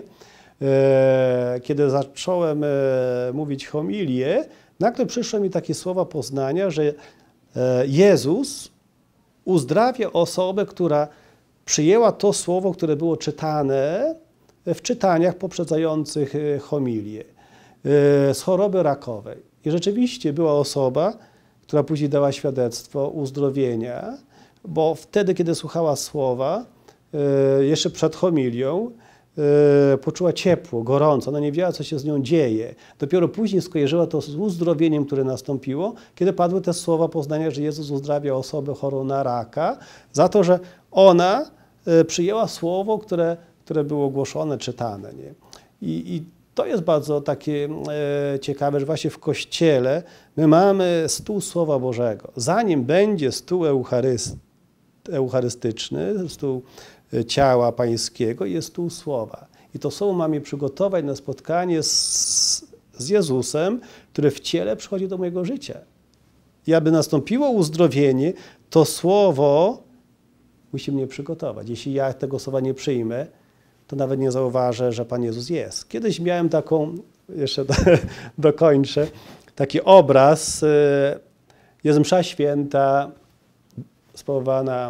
E, kiedy zacząłem e, mówić homilię, nagle przyszły mi takie słowa poznania, że e, Jezus uzdrawia osobę, która przyjęła to słowo, które było czytane w czytaniach poprzedzających homilię, e, z choroby rakowej. I rzeczywiście była osoba, która później dała świadectwo uzdrowienia, bo wtedy, kiedy słuchała słowa, jeszcze przed homilią, poczuła ciepło, gorąco, ona nie wiedziała, co się z nią dzieje. Dopiero później skojarzyła to z uzdrowieniem, które nastąpiło, kiedy padły te słowa poznania, że Jezus uzdrawia osobę chorą na raka, za to, że ona przyjęła słowo, które, które było głoszone, czytane. Nie? I, i to jest bardzo takie e, ciekawe, że właśnie w Kościele my mamy stół Słowa Bożego. Zanim będzie stół Eucharyst, eucharystyczny, stół ciała pańskiego, jest stół Słowa. I to słowo mamy przygotować na spotkanie z, z Jezusem, który w ciele przychodzi do mojego życia. I aby nastąpiło uzdrowienie, to Słowo musi mnie przygotować. Jeśli ja tego słowa nie przyjmę, to nawet nie zauważę, że Pan Jezus jest. Kiedyś miałem taką, jeszcze do, dokończę, taki obraz, jest msza święta, sprawowana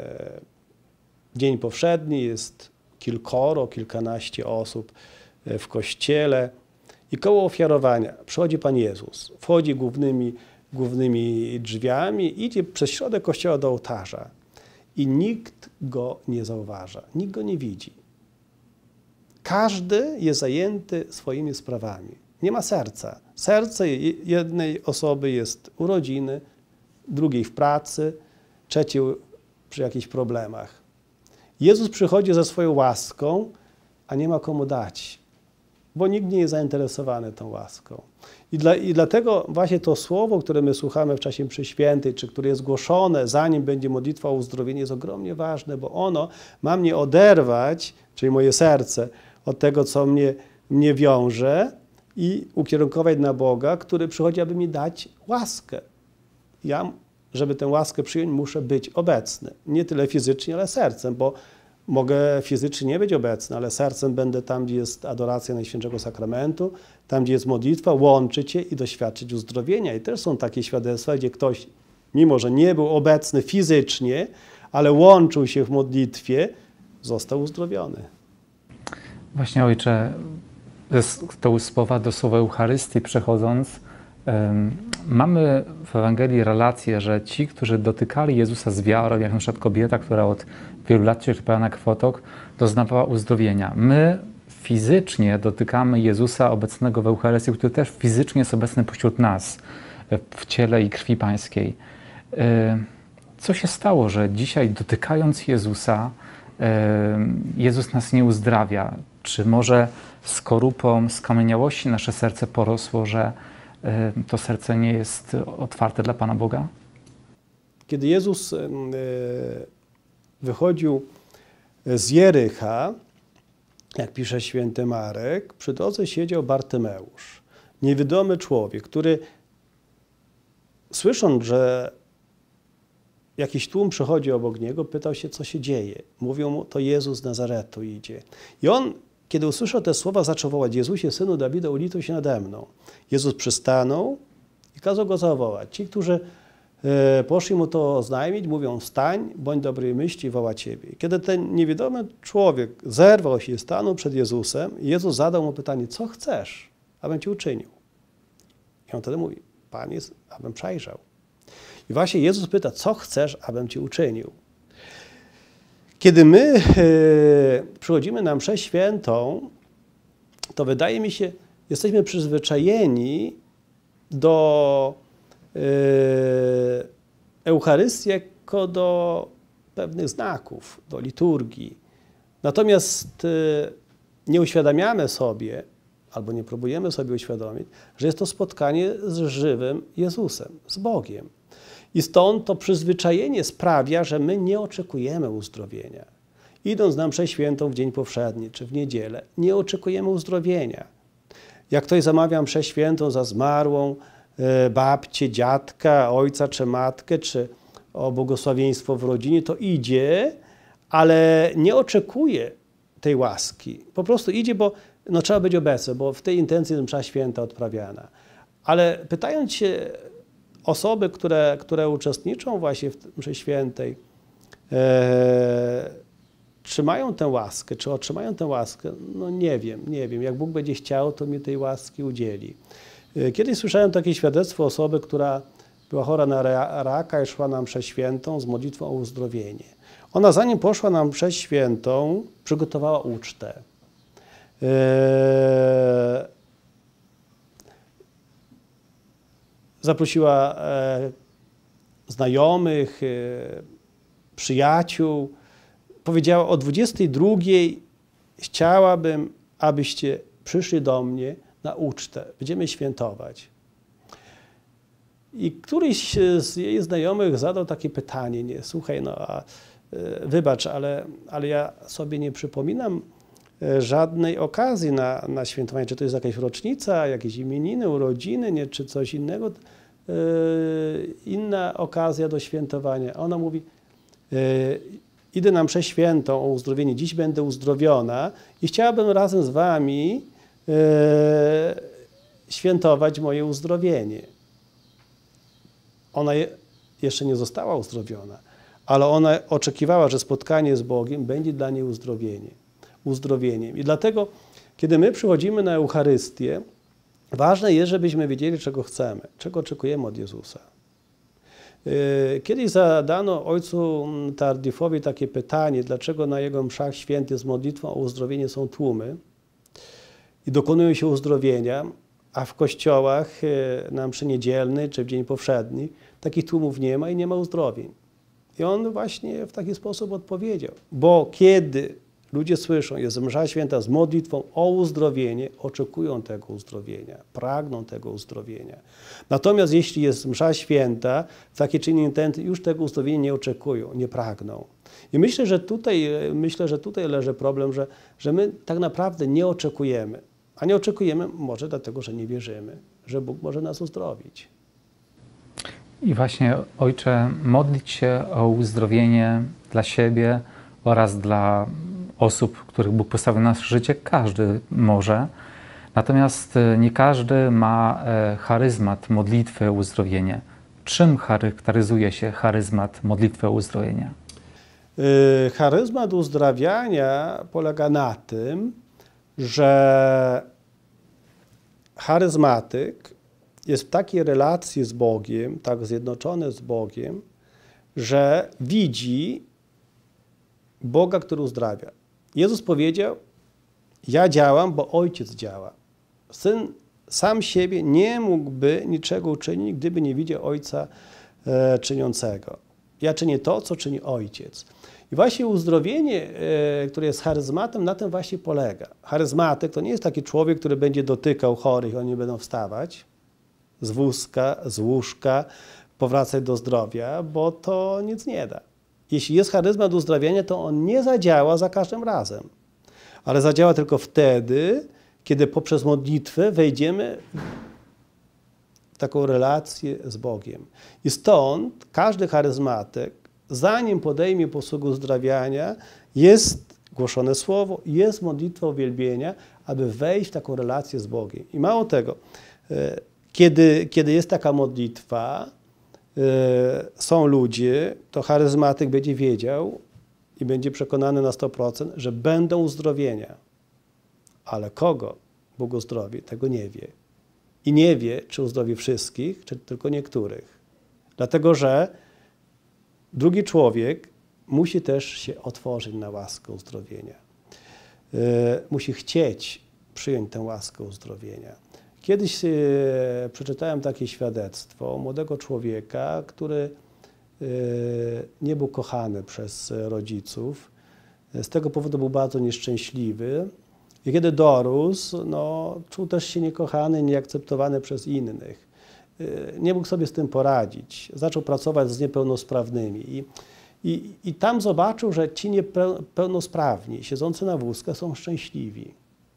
dzień powszedni, jest kilkoro, kilkanaście osób w kościele i koło ofiarowania przychodzi Pan Jezus, wchodzi głównymi, głównymi drzwiami, idzie przez środek kościoła do ołtarza i nikt go nie zauważa, nikt go nie widzi. Każdy jest zajęty swoimi sprawami. Nie ma serca. Serce jednej osoby jest u rodziny, drugiej w pracy, trzeciej przy jakichś problemach. Jezus przychodzi ze swoją łaską, a nie ma komu dać, bo nikt nie jest zainteresowany tą łaską. I, dla, I dlatego właśnie to słowo, które my słuchamy w czasie mszy świętej, czy które jest głoszone, zanim będzie modlitwa o uzdrowienie, jest ogromnie ważne, bo ono ma mnie oderwać, czyli moje serce, od tego, co mnie, mnie wiąże i ukierunkować na Boga, który przychodzi, aby mi dać łaskę. Ja, żeby tę łaskę przyjąć, muszę być obecny. Nie tyle fizycznie, ale sercem, bo Mogę fizycznie nie być obecny, ale sercem będę tam, gdzie jest adoracja Najświętszego Sakramentu, tam, gdzie jest modlitwa, łączyć je i doświadczyć uzdrowienia. I też są takie świadectwa, gdzie ktoś, mimo że nie był obecny fizycznie, ale łączył się w modlitwie, został uzdrowiony. Właśnie, Ojcze, z tego słowa do słowa Eucharystii przechodząc, um, mamy w Ewangelii relację, że ci, którzy dotykali Jezusa z wiarą, jak na przykład kobieta, która od wielu lat cierpiała na krwotok, doznawała uzdrowienia. My fizycznie dotykamy Jezusa obecnego w Eucharystii, który też fizycznie jest obecny pośród nas, w ciele i krwi Pańskiej. Co się stało, że dzisiaj dotykając Jezusa, Jezus nas nie uzdrawia? Czy może skorupą skamieniałości nasze serce porosło, że to serce nie jest otwarte dla Pana Boga? Kiedy Jezus wychodził z Jericha, jak pisze święty Marek, przy drodze siedział Bartymeusz, niewidomy człowiek, który słysząc, że jakiś tłum przychodzi obok niego, pytał się, co się dzieje. Mówią mu, to Jezus z Nazaretu idzie. I on, kiedy usłyszał te słowa, zaczął wołać: Jezusie, Synu Dawida, ulituj się nade mną. Jezus przystanął i kazał go zawołać. Ci, którzy e, poszli mu to oznajmić, mówią: wstań, bądź dobrej myśli, woła Ciebie. Kiedy ten niewidomy człowiek zerwał się i stanął przed Jezusem, Jezus zadał mu pytanie: co chcesz, abym Ci uczynił? I on wtedy mówi: Pan jest, abym przejrzał. I właśnie Jezus pyta: co chcesz, abym Ci uczynił? Kiedy my e, przychodzimy na mszę świętą, to wydaje mi się, jesteśmy przyzwyczajeni do e, Eucharystii jako do pewnych znaków, do liturgii. Natomiast e, nie uświadamiamy sobie, albo nie próbujemy sobie uświadomić, że jest to spotkanie z żywym Jezusem, z Bogiem. I stąd to przyzwyczajenie sprawia, że my nie oczekujemy uzdrowienia. Idąc na mszę świętą w dzień powszedni czy w niedzielę, nie oczekujemy uzdrowienia. Jak ktoś zamawia mszę świętą za zmarłą e, babcię, dziadka, ojca czy matkę, czy o błogosławieństwo w rodzinie, to idzie, ale nie oczekuje tej łaski. Po prostu idzie, bo no, trzeba być obecny, bo w tej intencji jest msza święta odprawiana. Ale pytając się osoby, które, które uczestniczą właśnie w mszy świętej, e, czy mają tę łaskę, czy otrzymają tę łaskę? No nie wiem, nie wiem. Jak Bóg będzie chciał, to mi tej łaski udzieli. E, kiedyś słyszałem takie świadectwo osoby, która była chora na raka i szła na mszę świętą z modlitwą o uzdrowienie. Ona zanim poszła na mszę świętą, przygotowała ucztę. E, Zaprosiła e, znajomych, e, przyjaciół. Powiedziała: o dwudziestej drugiej chciałabym, abyście przyszli do mnie na ucztę. Będziemy świętować. I któryś z jej znajomych zadał takie pytanie: nie, słuchaj, no a, e, wybacz, ale, ale ja sobie nie przypominam żadnej okazji na, na świętowanie, czy to jest jakaś rocznica, jakieś imieniny, urodziny, nie, czy coś innego, yy, inna okazja do świętowania. Ona mówi: yy, idę na mszę świętą o uzdrowienie, dziś będę uzdrowiona i chciałabym razem z wami yy, świętować moje uzdrowienie. Ona je, jeszcze nie została uzdrowiona, ale ona oczekiwała, że spotkanie z Bogiem będzie dla niej uzdrowienie. uzdrowieniem. I dlatego, kiedy my przychodzimy na Eucharystię, ważne jest, żebyśmy wiedzieli, czego chcemy, czego oczekujemy od Jezusa. Kiedyś zadano ojcu Tardiffowi takie pytanie, dlaczego na jego mszach świętych z modlitwą o uzdrowienie są tłumy i dokonują się uzdrowienia, a w kościołach na mszy niedzielnej czy w dzień powszedni takich tłumów nie ma i nie ma uzdrowień. I on właśnie w taki sposób odpowiedział, bo kiedy ludzie słyszą, jest msza święta z modlitwą o uzdrowienie, oczekują tego uzdrowienia, pragną tego uzdrowienia. Natomiast jeśli jest msza święta, w takiej czy innej intencji już tego uzdrowienia nie oczekują, nie pragną. I myślę, że tutaj, myślę, że tutaj leży problem, że, że my tak naprawdę nie oczekujemy. A nie oczekujemy może dlatego, że nie wierzymy, że Bóg może nas uzdrowić. I właśnie, Ojcze, modlić się o uzdrowienie dla siebie, oraz dla osób, których Bóg postawił na życie, każdy może. Natomiast nie każdy ma charyzmat modlitwy o uzdrowienie. Czym charakteryzuje się charyzmat modlitwy o uzdrowienie? Charyzmat uzdrawiania polega na tym, że charyzmatyk jest w takiej relacji z Bogiem, tak zjednoczony z Bogiem, że widzi Boga, który uzdrawia. Jezus powiedział: ja działam, bo Ojciec działa. Syn sam siebie nie mógłby niczego uczynić, gdyby nie widział Ojca e, czyniącego. Ja czynię to, co czyni Ojciec. I właśnie uzdrowienie, e, które jest charyzmatem, na tym właśnie polega. Charyzmatyk to nie jest taki człowiek, który będzie dotykał chorych, oni będą wstawać z wózka, z łóżka, powracać do zdrowia, bo to nic nie da. Jeśli jest charyzmat uzdrawiania, to on nie zadziała za każdym razem, ale zadziała tylko wtedy, kiedy poprzez modlitwę wejdziemy w taką relację z Bogiem. I stąd każdy charyzmatyk, zanim podejmie posługę uzdrawiania, jest głoszone słowo, jest modlitwa uwielbienia, aby wejść w taką relację z Bogiem. I mało tego, kiedy, kiedy jest taka modlitwa, są ludzie, to charyzmatyk będzie wiedział i będzie przekonany na sto procent, że będą uzdrowienia. Ale kogo Bóg uzdrowi, tego nie wie. I nie wie, czy uzdrowi wszystkich, czy tylko niektórych. Dlatego, że drugi człowiek musi też się otworzyć na łaskę uzdrowienia. Musi chcieć przyjąć tę łaskę uzdrowienia. Kiedyś e, przeczytałem takie świadectwo młodego człowieka, który e, nie był kochany przez rodziców. Z tego powodu był bardzo nieszczęśliwy. I kiedy dorósł, no, czuł też się niekochany, nieakceptowany przez innych. E, nie mógł sobie z tym poradzić. Zaczął pracować z niepełnosprawnymi. I, i, i tam zobaczył, że ci niepełnosprawni, siedzący na wózkach, są szczęśliwi.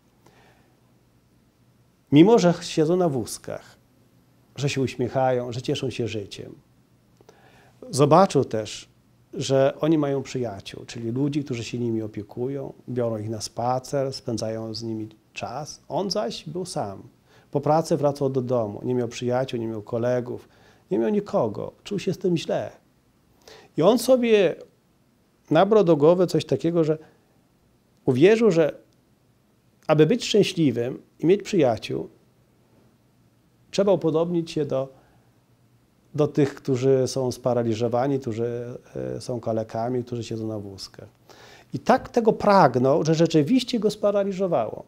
Mimo że siedzą na wózkach, że się uśmiechają, że cieszą się życiem. Zobaczył też, że oni mają przyjaciół, czyli ludzi, którzy się nimi opiekują, biorą ich na spacer, spędzają z nimi czas. On zaś był sam. Po pracy wracał do domu, nie miał przyjaciół, nie miał kolegów, nie miał nikogo, czuł się z tym źle. I on sobie nabrał do głowy coś takiego, że uwierzył, że aby być szczęśliwym i mieć przyjaciół, trzeba upodobnić się do, do tych, którzy są sparaliżowani, którzy są kalekami, którzy siedzą na wózkach. I tak tego pragnął, że rzeczywiście go sparaliżowało.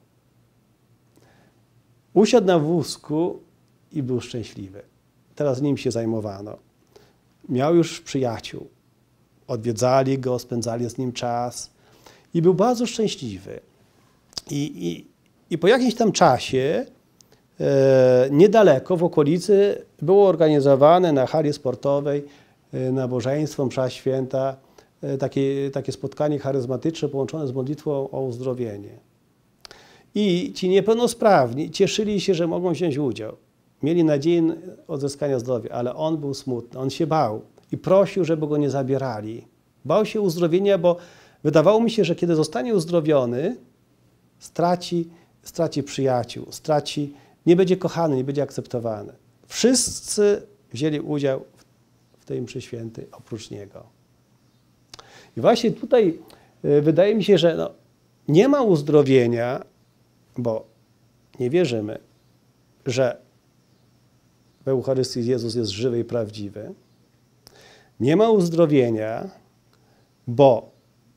Usiadł na wózku i był szczęśliwy. Teraz nim się zajmowano. Miał już przyjaciół. Odwiedzali go, spędzali z nim czas i był bardzo szczęśliwy. I, i, I po jakimś tam czasie e, niedaleko w okolicy było organizowane na hali sportowej e, nabożeństwo, msza święta, e, takie, takie spotkanie charyzmatyczne połączone z modlitwą o uzdrowienie. I ci niepełnosprawni cieszyli się, że mogą wziąć udział. Mieli nadzieję odzyskania zdrowia, ale on był smutny, on się bał i prosił, żeby go nie zabierali. Bał się uzdrowienia, bo wydawało mi się, że kiedy zostanie uzdrowiony, straci, straci przyjaciół, straci, nie będzie kochany, nie będzie akceptowany. Wszyscy wzięli udział w tej mszy świętej oprócz niego. I właśnie tutaj wydaje mi się, że no, nie ma uzdrowienia, bo nie wierzymy, że w Eucharystii Jezus jest żywy i prawdziwy. Nie ma uzdrowienia, bo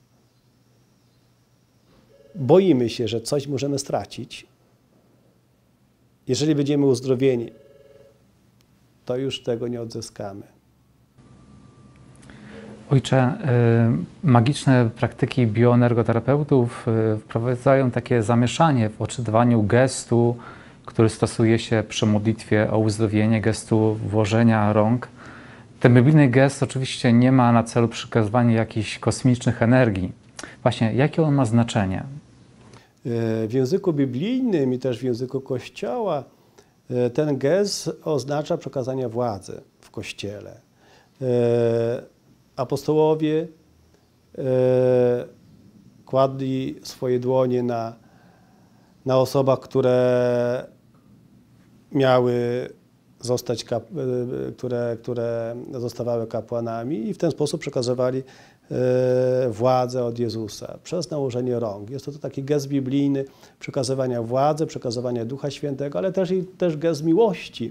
boimy się, że coś możemy stracić. Jeżeli będziemy uzdrowieni, to już tego nie odzyskamy. Ojcze, y, magiczne praktyki bioenergoterapeutów y, wprowadzają takie zamieszanie w odczytywaniu gestu, który stosuje się przy modlitwie o uzdrowienie, gestu włożenia rąk. Ten biblijny gest oczywiście nie ma na celu przekazywania jakichś kosmicznych energii. Właśnie, jakie on ma znaczenie? W języku biblijnym i też w języku Kościoła ten gest oznacza przekazanie władzy w Kościele. Apostołowie kładli swoje dłonie na, na osobach, które miały zostać, kap, które, które zostawały kapłanami i w ten sposób przekazywali władzę od Jezusa przez nałożenie rąk. Jest to taki gest biblijny przekazywania władzy, przekazywania Ducha Świętego, ale też, i, też gest miłości.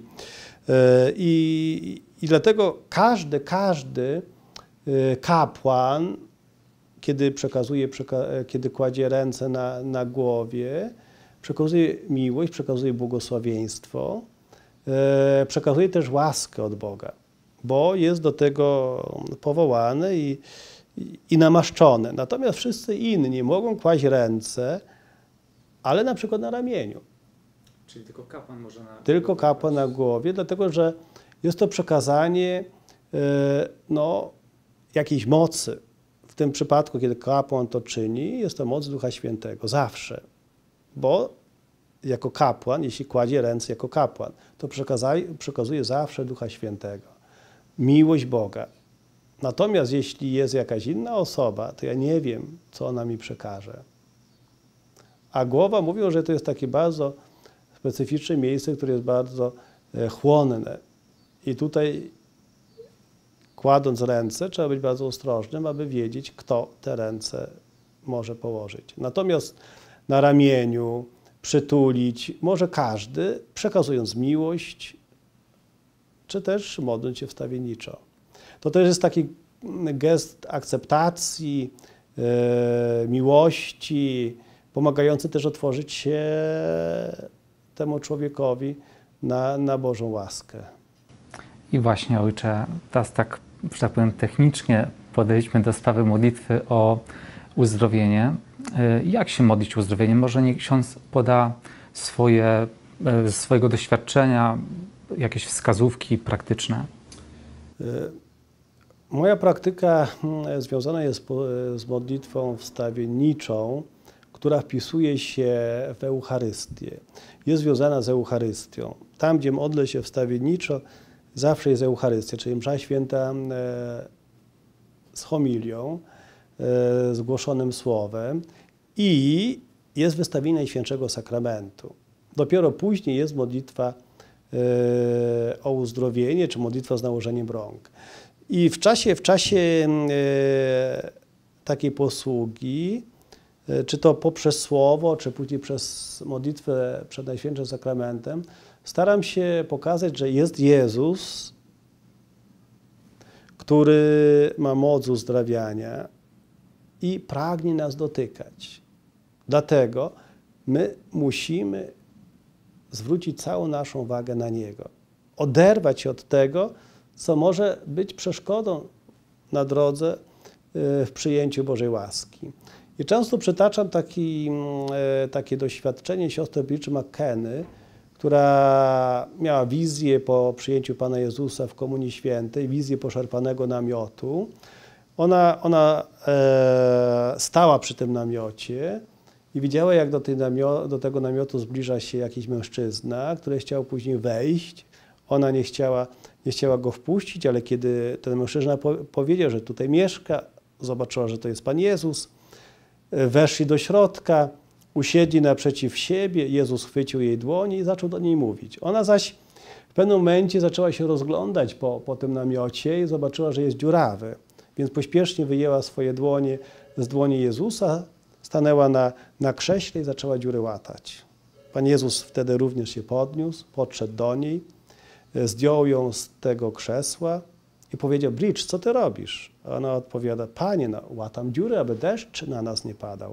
I, i dlatego każdy, każdy kapłan, kiedy przekazuje, kiedy kładzie ręce na, na głowie, przekazuje miłość, przekazuje błogosławieństwo, przekazuje też łaskę od Boga, bo jest do tego powołany i, i, i namaszczony. Natomiast wszyscy inni mogą kłaść ręce, ale na przykład na ramieniu. Czyli tylko kapłan może na Tylko kapłan na głowie, dlatego że jest to przekazanie no, jakiejś mocy. W tym przypadku, kiedy kapłan to czyni, jest to moc Ducha Świętego. Zawsze. Bo jako kapłan, jeśli kładzie ręce jako kapłan, to przekazuje zawsze Ducha Świętego. Miłość Boga. Natomiast jeśli jest jakaś inna osoba, to ja nie wiem, co ona mi przekaże. A głowa, mówią, że to jest takie bardzo specyficzne miejsce, które jest bardzo chłonne. I tutaj kładąc ręce, trzeba być bardzo ostrożnym, aby wiedzieć, kto te ręce może położyć. Natomiast na ramieniu przytulić może każdy, przekazując miłość, czy też modląc się wstawienniczo. To też jest taki gest akceptacji, e, miłości, pomagający też otworzyć się temu człowiekowi na, na Bożą łaskę. I właśnie, ojcze, teraz tak, że tak powiem, technicznie podejdźmy do sprawy modlitwy o uzdrowienie. Jak się modlić o uzdrowienie? Może niech ksiądz poda swoje, ze swojego doświadczenia jakieś wskazówki praktyczne. Moja praktyka związana jest z modlitwą wstawienniczą, która wpisuje się w Eucharystię. Jest związana z Eucharystią. Tam, gdzie modlę się wstawienniczo, zawsze jest Eucharystia, czyli msza święta z homilią, z głoszonym słowem i jest wystawienie Najświętszego Sakramentu. Dopiero później jest modlitwa o uzdrowienie, czy modlitwa z nałożeniem rąk. I w czasie, w czasie takiej posługi, czy to poprzez słowo, czy później przez modlitwę przed Najświętszym Sakramentem, staram się pokazać, że jest Jezus, który ma moc uzdrawiania i pragnie nas dotykać. Dlatego my musimy zwrócić całą naszą uwagę na Niego. Oderwać się od tego, co może być przeszkodą na drodze w przyjęciu Bożej łaski. I często przytaczam taki, takie doświadczenie siostry Bridget McKenny, która miała wizję po przyjęciu Pana Jezusa w Komunii Świętej, wizję poszarpanego namiotu. Ona, ona e, stała przy tym namiocie i widziała, jak do, tej namio do tego namiotu zbliża się jakiś mężczyzna, który chciał później wejść. Ona nie chciała, nie chciała go wpuścić, ale kiedy ten mężczyzna po powiedział, że tutaj mieszka, zobaczyła, że to jest Pan Jezus, weszli do środka, usiedli naprzeciw siebie, Jezus chwycił jej dłoń i zaczął do niej mówić. Ona zaś w pewnym momencie zaczęła się rozglądać po, po tym namiocie i zobaczyła, że jest dziurawy. Więc pośpiesznie wyjęła swoje dłonie z dłoni Jezusa, stanęła na, na krześle i zaczęła dziury łatać. Pan Jezus wtedy również się podniósł, podszedł do niej, zdjął ją z tego krzesła i powiedział: Bridge, co ty robisz? A ona odpowiada: Panie, no, łatam dziury, aby deszcz na nas nie padał.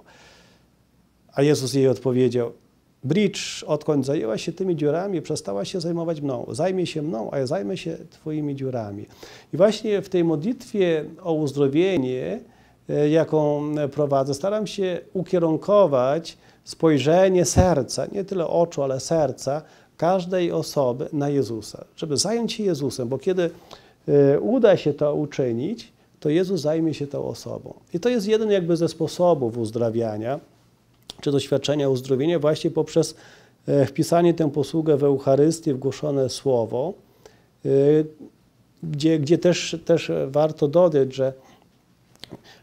A Jezus jej odpowiedział: Bridge, odkąd zajęła się tymi dziurami, przestała się zajmować mną. Zajmie się mną, a ja zajmę się twoimi dziurami. I właśnie w tej modlitwie o uzdrowienie, jaką prowadzę, staram się ukierunkować spojrzenie serca, nie tyle oczu, ale serca każdej osoby na Jezusa, żeby zająć się Jezusem, bo kiedy uda się to uczynić, to Jezus zajmie się tą osobą. I to jest jeden jakby ze sposobów uzdrawiania, czy doświadczenia uzdrowienia, właśnie poprzez wpisanie tę posługę w Eucharystię, w głoszone słowo, gdzie, gdzie też, też warto dodać, że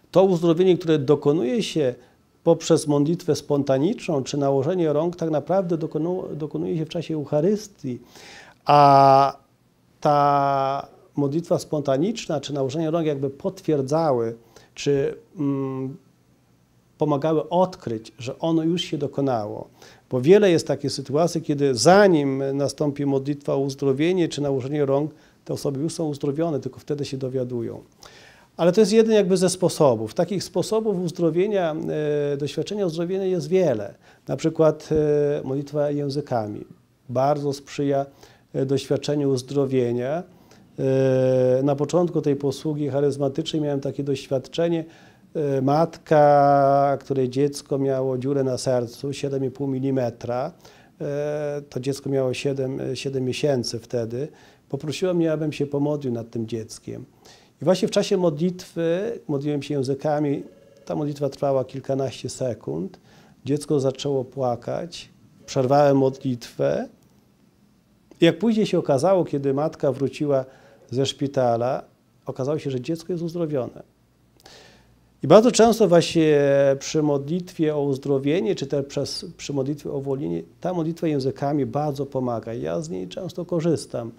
to uzdrowienie, które dokonuje się poprzez modlitwę spontaniczną czy nałożenie rąk, tak naprawdę dokonu, dokonuje się w czasie Eucharystii, a ta modlitwa spontaniczna czy nałożenie rąk jakby potwierdzały, czy mm, pomagały odkryć, że ono już się dokonało. Bo wiele jest takich sytuacji, kiedy zanim nastąpi modlitwa o uzdrowienie czy nałożenie rąk, te osoby już są uzdrowione, tylko wtedy się dowiadują. Ale to jest jeden jakby ze sposobów. Takich sposobów uzdrowienia, e, doświadczenia uzdrowienia jest wiele. Na przykład e, modlitwa językami bardzo sprzyja e, doświadczeniu uzdrowienia. E, na początku tej posługi charyzmatycznej miałem takie doświadczenie. E, matka, której dziecko miało dziurę na sercu, siedem i pół milimetra, e, to dziecko miało siedem miesięcy wtedy, poprosiła mnie, abym się pomodlił nad tym dzieckiem. I właśnie w czasie modlitwy, modliłem się językami, ta modlitwa trwała kilkanaście sekund, dziecko zaczęło płakać, przerwałem modlitwę. I jak później się okazało, kiedy matka wróciła ze szpitala, okazało się, że dziecko jest uzdrowione. I bardzo często właśnie przy modlitwie o uzdrowienie, czy też przez, przy modlitwie o uwolnienie, ta modlitwa językami bardzo pomaga. Ja z niej często korzystam.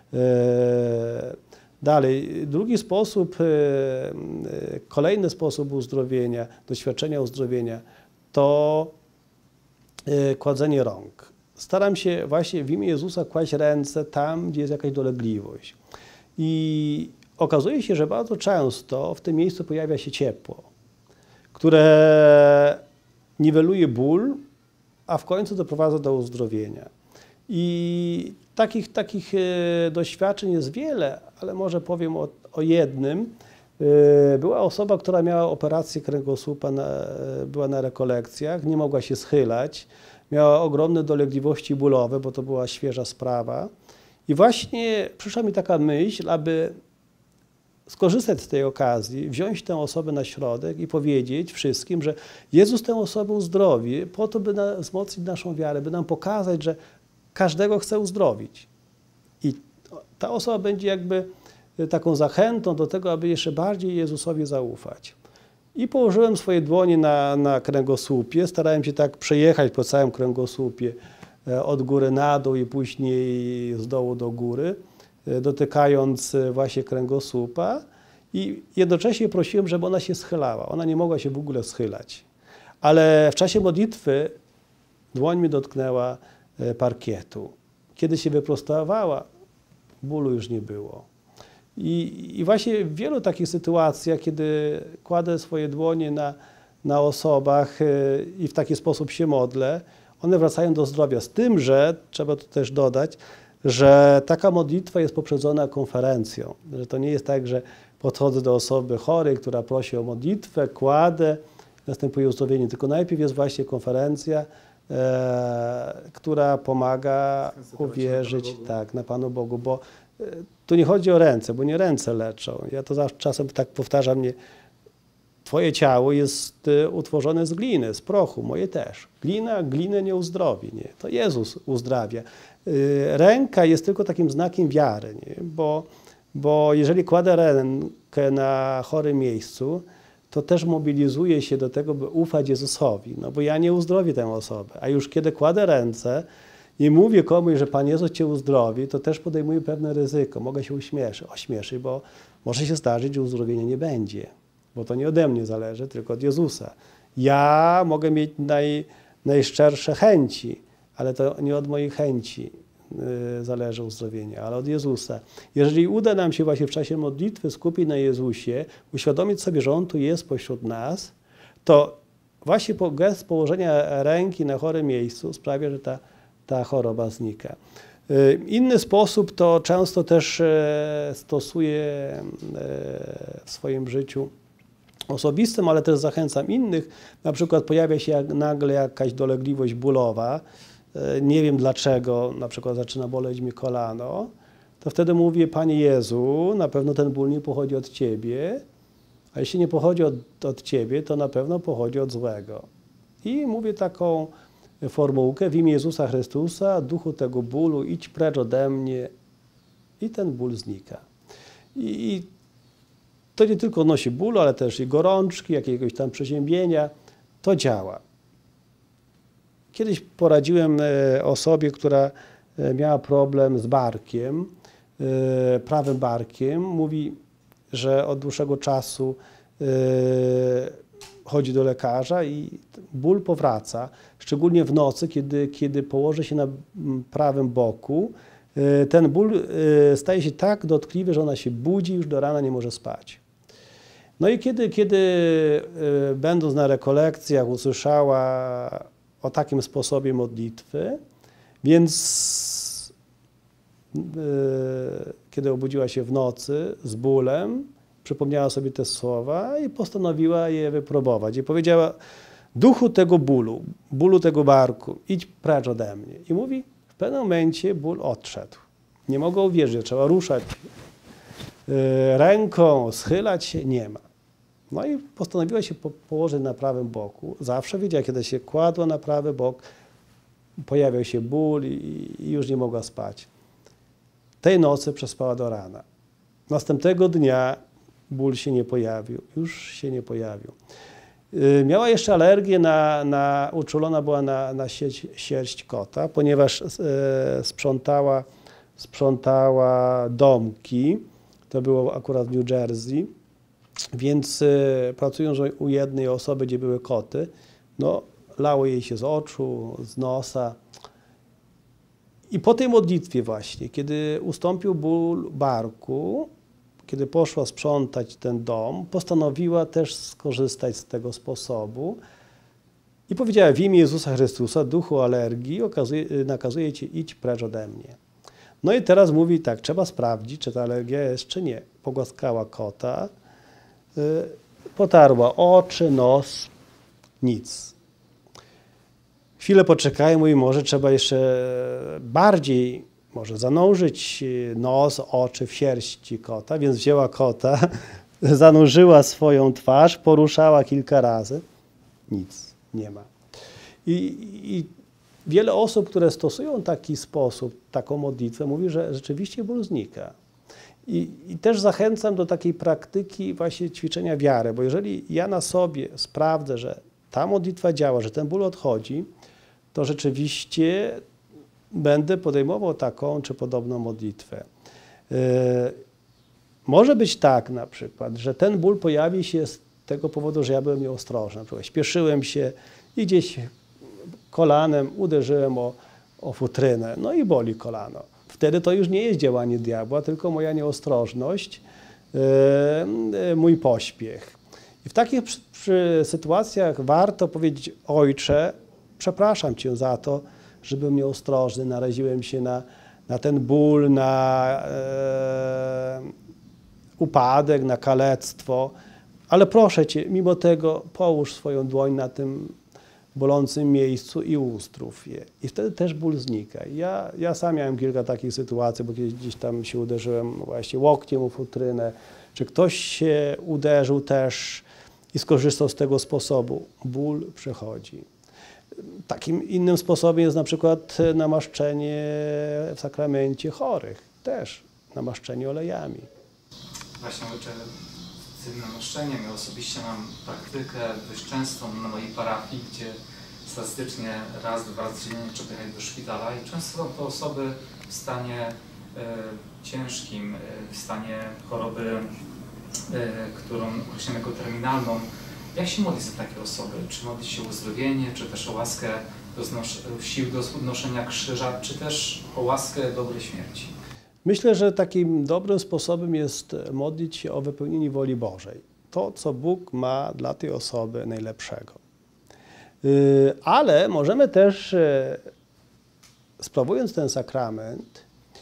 Dalej, drugi sposób, kolejny sposób uzdrowienia, doświadczenia uzdrowienia, to kładzenie rąk. Staram się właśnie w imię Jezusa kłaść ręce tam, gdzie jest jakaś dolegliwość. I okazuje się, że bardzo często w tym miejscu pojawia się ciepło, które niweluje ból, a w końcu doprowadza do uzdrowienia. I takich, takich doświadczeń jest wiele, ale może powiem o, o jednym. Była osoba, która miała operację kręgosłupa, na, była na rekolekcjach, nie mogła się schylać, miała ogromne dolegliwości bólowe, bo to była świeża sprawa. I właśnie przyszła mi taka myśl, aby skorzystać z tej okazji, wziąć tę osobę na środek i powiedzieć wszystkim, że Jezus tę osobę uzdrowi, po to, by na, wzmocnić naszą wiarę, by nam pokazać, że każdego chce uzdrowić. I ta osoba będzie jakby taką zachętą do tego, aby jeszcze bardziej Jezusowi zaufać. I położyłem swoje dłonie na, na kręgosłupie, starałem się tak przejechać po całym kręgosłupie od góry na dół i później z dołu do góry, dotykając właśnie kręgosłupa i jednocześnie prosiłem, żeby ona się schylała. Ona nie mogła się w ogóle schylać. Ale w czasie modlitwy dłoń mi dotknęła parkietu. Kiedy się wyprostowała, bólu już nie było. I, i właśnie w wielu takich sytuacjach, kiedy kładę swoje dłonie na, na osobach i w taki sposób się modlę, one wracają do zdrowia. Z tym, że trzeba tu też dodać, że taka modlitwa jest poprzedzona konferencją. Że to nie jest tak, że podchodzę do osoby chorej, która prosi o modlitwę, kładę, następuje uzdrowienie, tylko najpierw jest właśnie konferencja, e, która pomaga uwierzyć na tak, na Panu Bogu, bo e, tu nie chodzi o ręce, bo nie ręce leczą. Ja to zawsze czasem tak powtarzam, nie, Twoje ciało jest utworzone z gliny, z prochu, moje też. Glina glinę nie uzdrowi, nie? To Jezus uzdrawia. Ręka jest tylko takim znakiem wiary, nie? Bo, bo jeżeli kładę rękę na chorym miejscu, to też mobilizuje się do tego, by ufać Jezusowi, no bo ja nie uzdrowię tę osobę. A już kiedy kładę ręce i mówię komuś, że Pan Jezus Cię uzdrowi, to też podejmuję pewne ryzyko. Mogę się uśmieszyć, ośmieszyć, bo może się zdarzyć, że uzdrowienia nie będzie. Bo to nie ode mnie zależy, tylko od Jezusa. Ja mogę mieć naj, najszczersze chęci, ale to nie od mojej chęci y, zależy uzdrowienie, ale od Jezusa. Jeżeli uda nam się właśnie w czasie modlitwy skupić na Jezusie, uświadomić sobie, że On tu jest pośród nas, to właśnie gest położenia ręki na chorym miejscu sprawia, że ta, ta choroba znika. Y, inny sposób to często też e, stosuję e, w swoim życiu osobistym, ale też zachęcam innych. Na przykład pojawia się jak, nagle jakaś dolegliwość bólowa, nie wiem dlaczego, na przykład zaczyna boleć mi kolano, to wtedy mówię, Panie Jezu, na pewno ten ból nie pochodzi od Ciebie, a jeśli nie pochodzi od, od Ciebie, to na pewno pochodzi od złego. I mówię taką formułkę, w imię Jezusa Chrystusa, duchu tego bólu, idź precz ode mnie i ten ból znika. I, i To nie tylko odnosi bólu, ale też i gorączki, jakiegoś tam przeziębienia. To działa. Kiedyś poradziłem osobie, która miała problem z barkiem, prawym barkiem. Mówi, że od dłuższego czasu chodzi do lekarza i ból powraca, szczególnie w nocy, kiedy, kiedy położy się na prawym boku. Ten ból staje się tak dotkliwy, że ona się budzi, już do rana nie może spać. No i kiedy, kiedy będąc na rekolekcjach usłyszała o takim sposobie modlitwy, więc kiedy obudziła się w nocy z bólem, przypomniała sobie te słowa i postanowiła je wypróbować. I powiedziała: duchu tego bólu, bólu tego barku, idź precz ode mnie. I mówi, w pewnym momencie ból odszedł. Nie mogła uwierzyć, że trzeba ruszać ręką, schylać się, nie ma. No i postanowiła się po położyć na prawym boku. Zawsze wiedziała, kiedy się kładła na prawy bok, pojawiał się ból i, i już nie mogła spać. Tej nocy przespała do rana. Następnego dnia ból się nie pojawił, już się nie pojawił. Yy, miała jeszcze alergię, na, na, uczulona była na, na sierść, sierść kota, ponieważ yy, sprzątała, sprzątała domki, to było akurat w New Jersey, więc yy, pracując u jednej osoby, gdzie były koty, no, lało jej się z oczu, z nosa. I po tej modlitwie właśnie, kiedy ustąpił ból barku, kiedy poszła sprzątać ten dom, postanowiła też skorzystać z tego sposobu i powiedziała: w imię Jezusa Chrystusa, duchu alergii, okazuje, nakazuję Ci, idź precz ode mnie. No i teraz mówi tak, trzeba sprawdzić, czy ta alergia jest, czy nie. Pogłaskała kota, yy, potarła oczy, nos, nic. Chwilę poczekaj, mówi, może trzeba jeszcze bardziej może zanurzyć nos, oczy w sierści kota, więc wzięła kota, zanurzyła swoją twarz, poruszała kilka razy. Nic, nie ma. I, i wiele osób, które stosują taki sposób, taką modlitwę, mówi, że rzeczywiście ból znika. I, I też zachęcam do takiej praktyki właśnie ćwiczenia wiary, bo jeżeli ja na sobie sprawdzę, że ta modlitwa działa, że ten ból odchodzi, to rzeczywiście będę podejmował taką czy podobną modlitwę. Yy, może być tak na przykład, że ten ból pojawi się z tego powodu, że ja byłem nieostrożny. Na przykład śpieszyłem się i gdzieś kolanem uderzyłem o, o futrynę, no i boli kolano. Wtedy to już nie jest działanie diabła, tylko moja nieostrożność, yy, mój pośpiech. I w takich przy, przy sytuacjach warto powiedzieć: Ojcze, przepraszam Cię za to, że byłem nieostrożny, naraziłem się na, na ten ból, na e, upadek, na kalectwo, ale proszę Cię, mimo tego połóż swoją dłoń na tym bolącym miejscu i uzdrów je. I wtedy też ból znika. Ja, ja sam miałem kilka takich sytuacji, bo kiedyś gdzieś tam się uderzyłem właśnie łokciem o futrynę, czy ktoś się uderzył też i skorzystał z tego sposobu. Ból przechodzi. Takim innym sposobem jest na przykład namaszczenie w sakramencie chorych, też namaszczenie olejami. Właśnie ojcze, z tym namaszczeniem ja osobiście mam praktykę dość częstą na mojej parafii, gdzie statystycznie raz, dwa razy dziennie trzeba jechać do szpitala i często są to osoby w stanie e, ciężkim, e, w stanie choroby, e, którą określamy jako terminalną. Jak się modlić za takie osoby? Czy modlić się o uzdrowienie, czy też o łaskę do sił do znoszenia krzyża, czy też o łaskę dobrej śmierci? Myślę, że takim dobrym sposobem jest modlić się o wypełnienie woli Bożej. To, co Bóg ma dla tej osoby najlepszego. Ale możemy też, sprawując ten sakrament,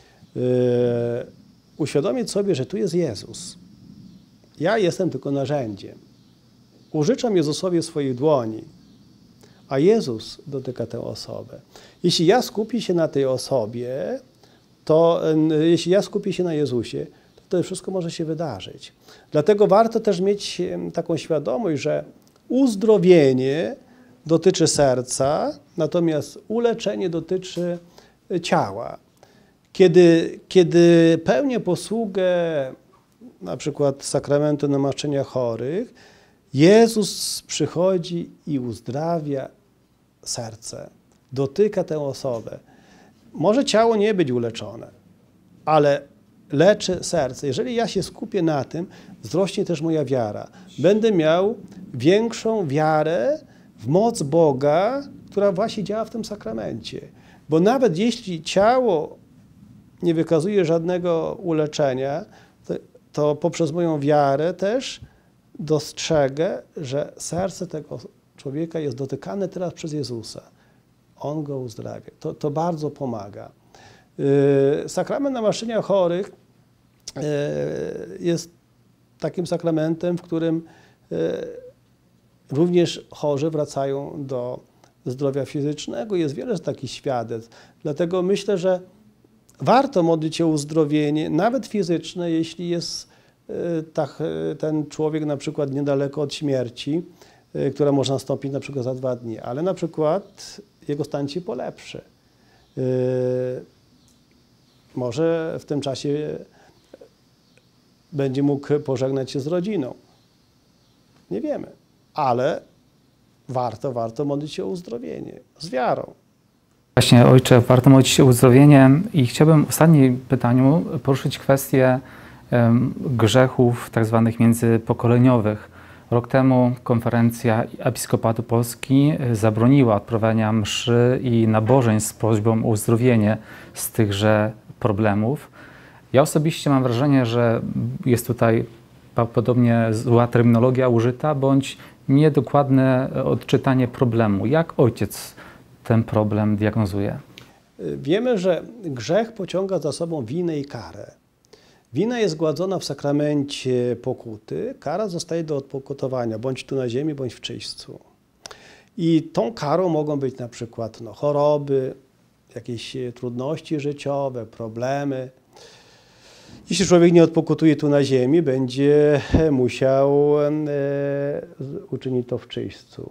uświadomić sobie, że tu jest Jezus. Ja jestem tylko narzędziem. Użyczam Jezusowi swojej dłoni, a Jezus dotyka tę osobę. Jeśli ja skupię się na tej osobie, to jeśli ja skupię się na Jezusie, to to wszystko może się wydarzyć. Dlatego warto też mieć taką świadomość, że uzdrowienie dotyczy serca, natomiast uleczenie dotyczy ciała. Kiedy, kiedy pełnię posługę na przykład sakramentu namaszczenia chorych, Jezus przychodzi i uzdrawia serce, dotyka tę osobę. Może ciało nie być uleczone, ale leczy serce. Jeżeli ja się skupię na tym, wzrośnie też moja wiara. Będę miał większą wiarę w moc Boga, która właśnie działa w tym sakramencie. Bo nawet jeśli ciało nie wykazuje żadnego uleczenia, to, to poprzez moją wiarę też dostrzegę, że serce tego człowieka jest dotykane teraz przez Jezusa. On go uzdrawia. To, to bardzo pomaga. Yy, sakrament namaszczenia chorych yy, jest takim sakramentem, w którym yy, również chorzy wracają do zdrowia fizycznego. Jest wiele takich świadectw. Dlatego myślę, że warto modlić się o uzdrowienie, nawet fizyczne, jeśli jest yy, tak, yy, ten człowiek na przykład niedaleko od śmierci, yy, która może nastąpić na przykład za dwa dni, ale na przykład jego stan się polepszy. Yy, może w tym czasie będzie mógł pożegnać się z rodziną. Nie wiemy, ale warto, warto modlić się o uzdrowienie z wiarą. Właśnie, ojcze, warto modlić się o uzdrowienie i chciałbym w ostatnim pytaniu poruszyć kwestię um, grzechów tak zwanych międzypokoleniowych. Rok temu konferencja Episkopatu Polski zabroniła odprawiania mszy i nabożeństw z prośbą o uzdrowienie z tychże problemów. Ja osobiście mam wrażenie, że jest tutaj prawdopodobnie zła terminologia użyta, bądź niedokładne odczytanie problemu. Jak ojciec ten problem diagnozuje? Wiemy, że grzech pociąga za sobą winę i karę. Wina jest gładzona w sakramencie pokuty, kara zostaje do odpokutowania, bądź tu na ziemi, bądź w czyśćcu. I tą karą mogą być na przykład no, choroby, jakieś trudności życiowe, problemy. Jeśli człowiek nie odpokutuje tu na ziemi, będzie musiał e, uczynić to w czyśćcu.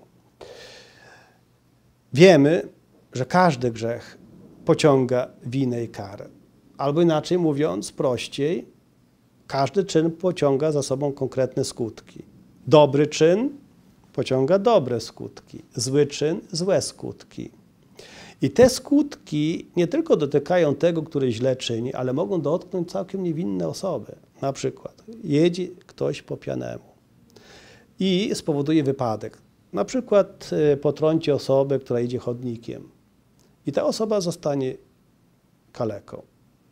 Wiemy, że każdy grzech pociąga winę i karę. Albo inaczej mówiąc, prościej, każdy czyn pociąga za sobą konkretne skutki. Dobry czyn pociąga dobre skutki, zły czyn złe skutki. I te skutki nie tylko dotykają tego, który źle czyni, ale mogą dotknąć całkiem niewinne osoby. Na przykład jedzie ktoś po pijanemu i spowoduje wypadek. Na przykład potrąci osobę, która idzie chodnikiem i ta osoba zostanie kaleką.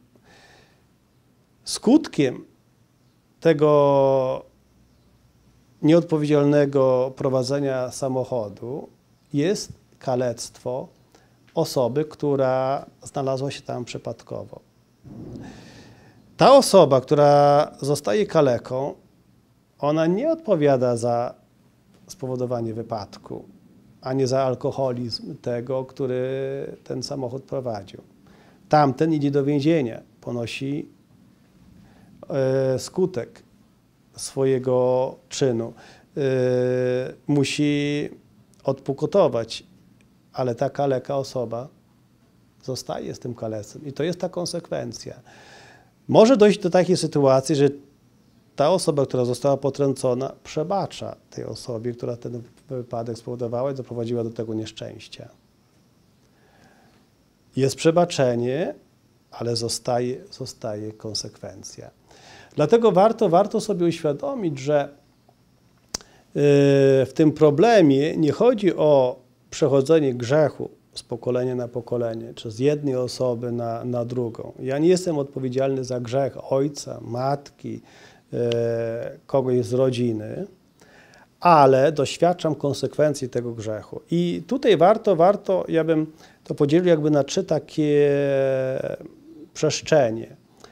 Skutkiem tego nieodpowiedzialnego prowadzenia samochodu jest kalectwo osoby, która znalazła się tam przypadkowo. Ta osoba, która zostaje kaleką, ona nie odpowiada za spowodowanie wypadku, ani za alkoholizm tego, który ten samochód prowadził. Tamten idzie do więzienia, ponosi e, skutek swojego czynu. E, musi odpokutować, ale ta kaleka osoba zostaje z tym kalectwem. I to jest ta konsekwencja. Może dojść do takiej sytuacji, że ta osoba, która została potrącona, przebacza tej osobie, która ten wypadek spowodowała i doprowadziła do tego nieszczęścia. Jest przebaczenie, ale zostaje, zostaje konsekwencja. Dlatego warto, warto sobie uświadomić, że w tym problemie nie chodzi o przechodzenie grzechu z pokolenia na pokolenie, czy z jednej osoby na, na drugą. Ja nie jestem odpowiedzialny za grzech ojca, matki, kogoś z rodziny, ale doświadczam konsekwencji tego grzechu. I tutaj warto, warto, ja bym to podzielił jakby na trzy takie przestrzenie.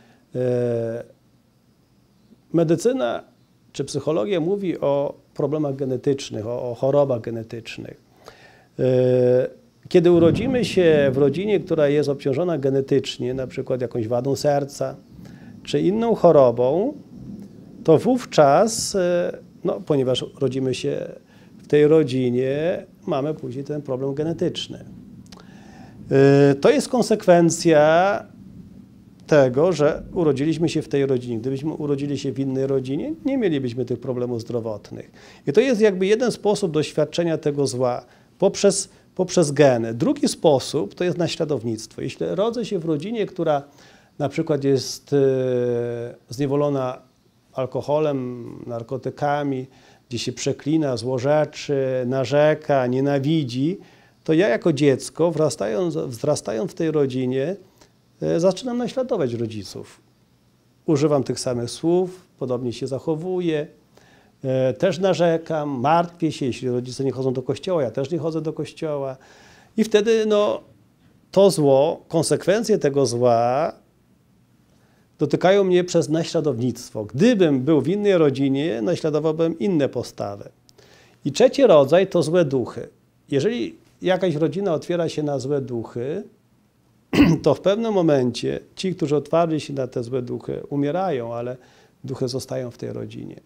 Medycyna czy psychologia mówi o problemach genetycznych, o, o chorobach genetycznych. Kiedy urodzimy się w rodzinie, która jest obciążona genetycznie, na przykład jakąś wadą serca, czy inną chorobą, to wówczas, no, ponieważ rodzimy się w tej rodzinie, mamy później ten problem genetyczny. To jest konsekwencja tego, że urodziliśmy się w tej rodzinie. Gdybyśmy urodzili się w innej rodzinie, nie mielibyśmy tych problemów zdrowotnych. I to jest jakby jeden sposób doświadczenia tego zła poprzez, poprzez geny. Drugi sposób to jest naśladownictwo. Jeśli rodzę się w rodzinie, która na przykład jest e, zniewolona alkoholem, narkotykami, gdzie się przeklina, złorzeczy, narzeka, nienawidzi, to ja jako dziecko, wzrastając, wzrastając w tej rodzinie, e, zaczynam naśladować rodziców. Używam tych samych słów, podobnie się zachowuję, e, też narzekam, martwię się, jeśli rodzice nie chodzą do kościoła, ja też nie chodzę do kościoła. I wtedy no, to zło, konsekwencje tego zła dotykają mnie przez naśladownictwo. Gdybym był w innej rodzinie, naśladowałbym inne postawy. I trzeci rodzaj to złe duchy. Jeżeli jakaś rodzina otwiera się na złe duchy, to w pewnym momencie ci, którzy otwarli się na te złe duchy, umierają, ale duchy zostają w tej rodzinie.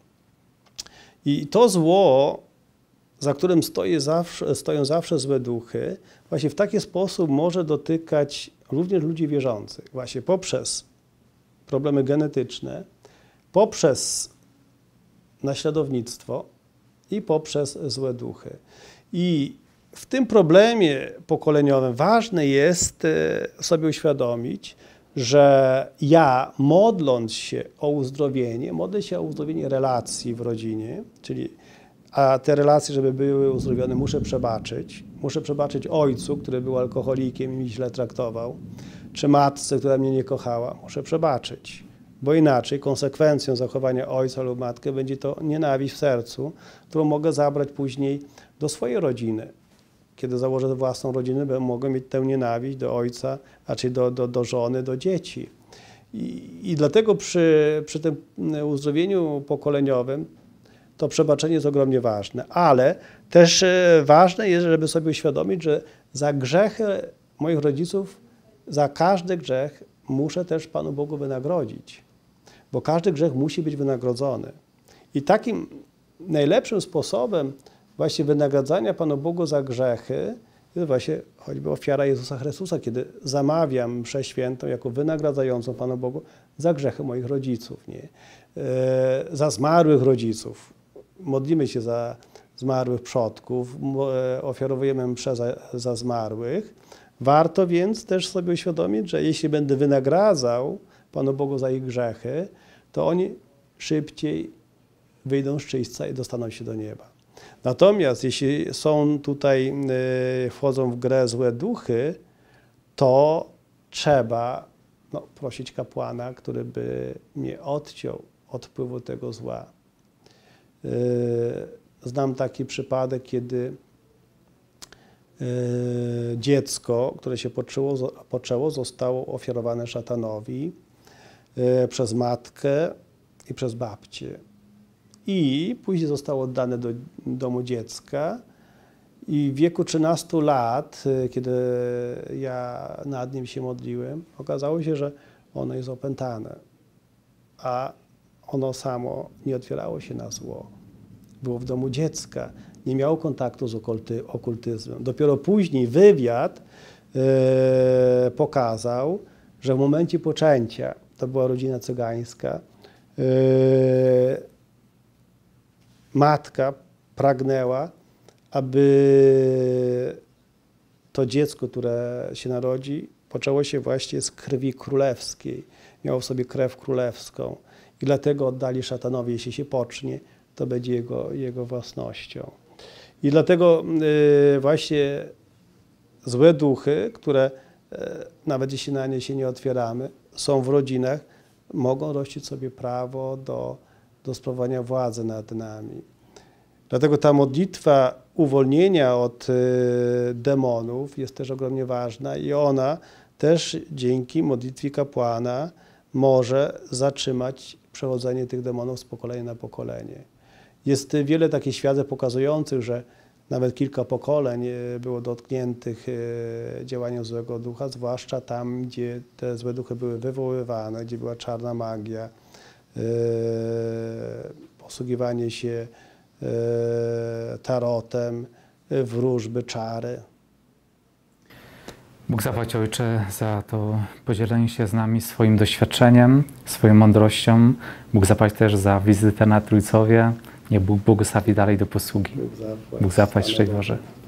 I to zło, za którym stoi zawsze, stoją zawsze złe duchy, właśnie w taki sposób może dotykać również ludzi wierzących. Właśnie poprzez problemy genetyczne, poprzez naśladownictwo i poprzez złe duchy. I w tym problemie pokoleniowym ważne jest sobie uświadomić, że ja, modląc się o uzdrowienie, modlę się o uzdrowienie relacji w rodzinie, czyli a te relacje, żeby były uzdrowione, muszę przebaczyć. Muszę przebaczyć ojcu, który był alkoholikiem i mnie źle traktował, czy matce, która mnie nie kochała. Muszę przebaczyć, bo inaczej konsekwencją zachowania ojca lub matki będzie to nienawiść w sercu, którą mogę zabrać później do swojej rodziny. Kiedy założę własną rodzinę, mogę mieć tę nienawiść do ojca, raczej do, do, do żony, do dzieci. I, i dlatego przy, przy tym uzdrowieniu pokoleniowym to przebaczenie jest ogromnie ważne, ale też ważne jest, żeby sobie uświadomić, że za grzechy moich rodziców, za każdy grzech muszę też Panu Bogu wynagrodzić, bo każdy grzech musi być wynagrodzony. I takim najlepszym sposobem właśnie wynagradzania Panu Bogu za grzechy jest właśnie choćby ofiara Jezusa Chrystusa, kiedy zamawiam mszę świętą jako wynagradzającą Panu Bogu za grzechy moich rodziców, nie? E, za zmarłych rodziców. Modlimy się za zmarłych przodków, ofiarowujemy mszę za, za zmarłych. Warto więc też sobie uświadomić, że jeśli będę wynagradzał Panu Bogu za ich grzechy, to oni szybciej wyjdą z czyśćca i dostaną się do nieba. Natomiast jeśli są tutaj, wchodzą w grę złe duchy, to trzeba no, prosić kapłana, który by mnie odciął od wpływu tego zła. Znam taki przypadek, kiedy dziecko, które się poczęło, poczęło zostało ofiarowane szatanowi przez matkę i przez babcię. I później zostało oddane do domu dziecka i w wieku trzynastu lat, kiedy ja nad nim się modliłem, okazało się, że ono jest opętane, a ono samo nie otwierało się na zło. Było w domu dziecka, nie miało kontaktu z okulty, okultyzmem. Dopiero później wywiad e, pokazał, że w momencie poczęcia, to była rodzina cygańska, e, matka pragnęła, aby to dziecko, które się narodzi, poczęło się właśnie z krwi królewskiej. Miało w sobie krew królewską i dlatego oddali szatanowi, jeśli się pocznie, to będzie jego, jego własnością. I dlatego y, właśnie złe duchy, które y, nawet jeśli na nie się nie otwieramy, są w rodzinach, mogą rościć sobie prawo do, do sprawowania władzy nad nami. Dlatego ta modlitwa uwolnienia od y, demonów jest też ogromnie ważna i ona też dzięki modlitwie kapłana może zatrzymać przechodzenie tych demonów z pokolenia na pokolenie. Jest wiele takich świadectw pokazujących, że nawet kilka pokoleń było dotkniętych działaniem złego ducha, zwłaszcza tam, gdzie te złe duchy były wywoływane, gdzie była czarna magia, posługiwanie się tarotem, wróżby, czary. Bóg zapłać, Ojcze, za to podzielenie się z nami swoim doświadczeniem, swoją mądrością. Bóg zapłać też za wizytę na Trójcowie. Niech Bóg błogosławi dalej do posługi. Bóg zapłać. Bóg zapłać, Panu szczęść Boże. Boże.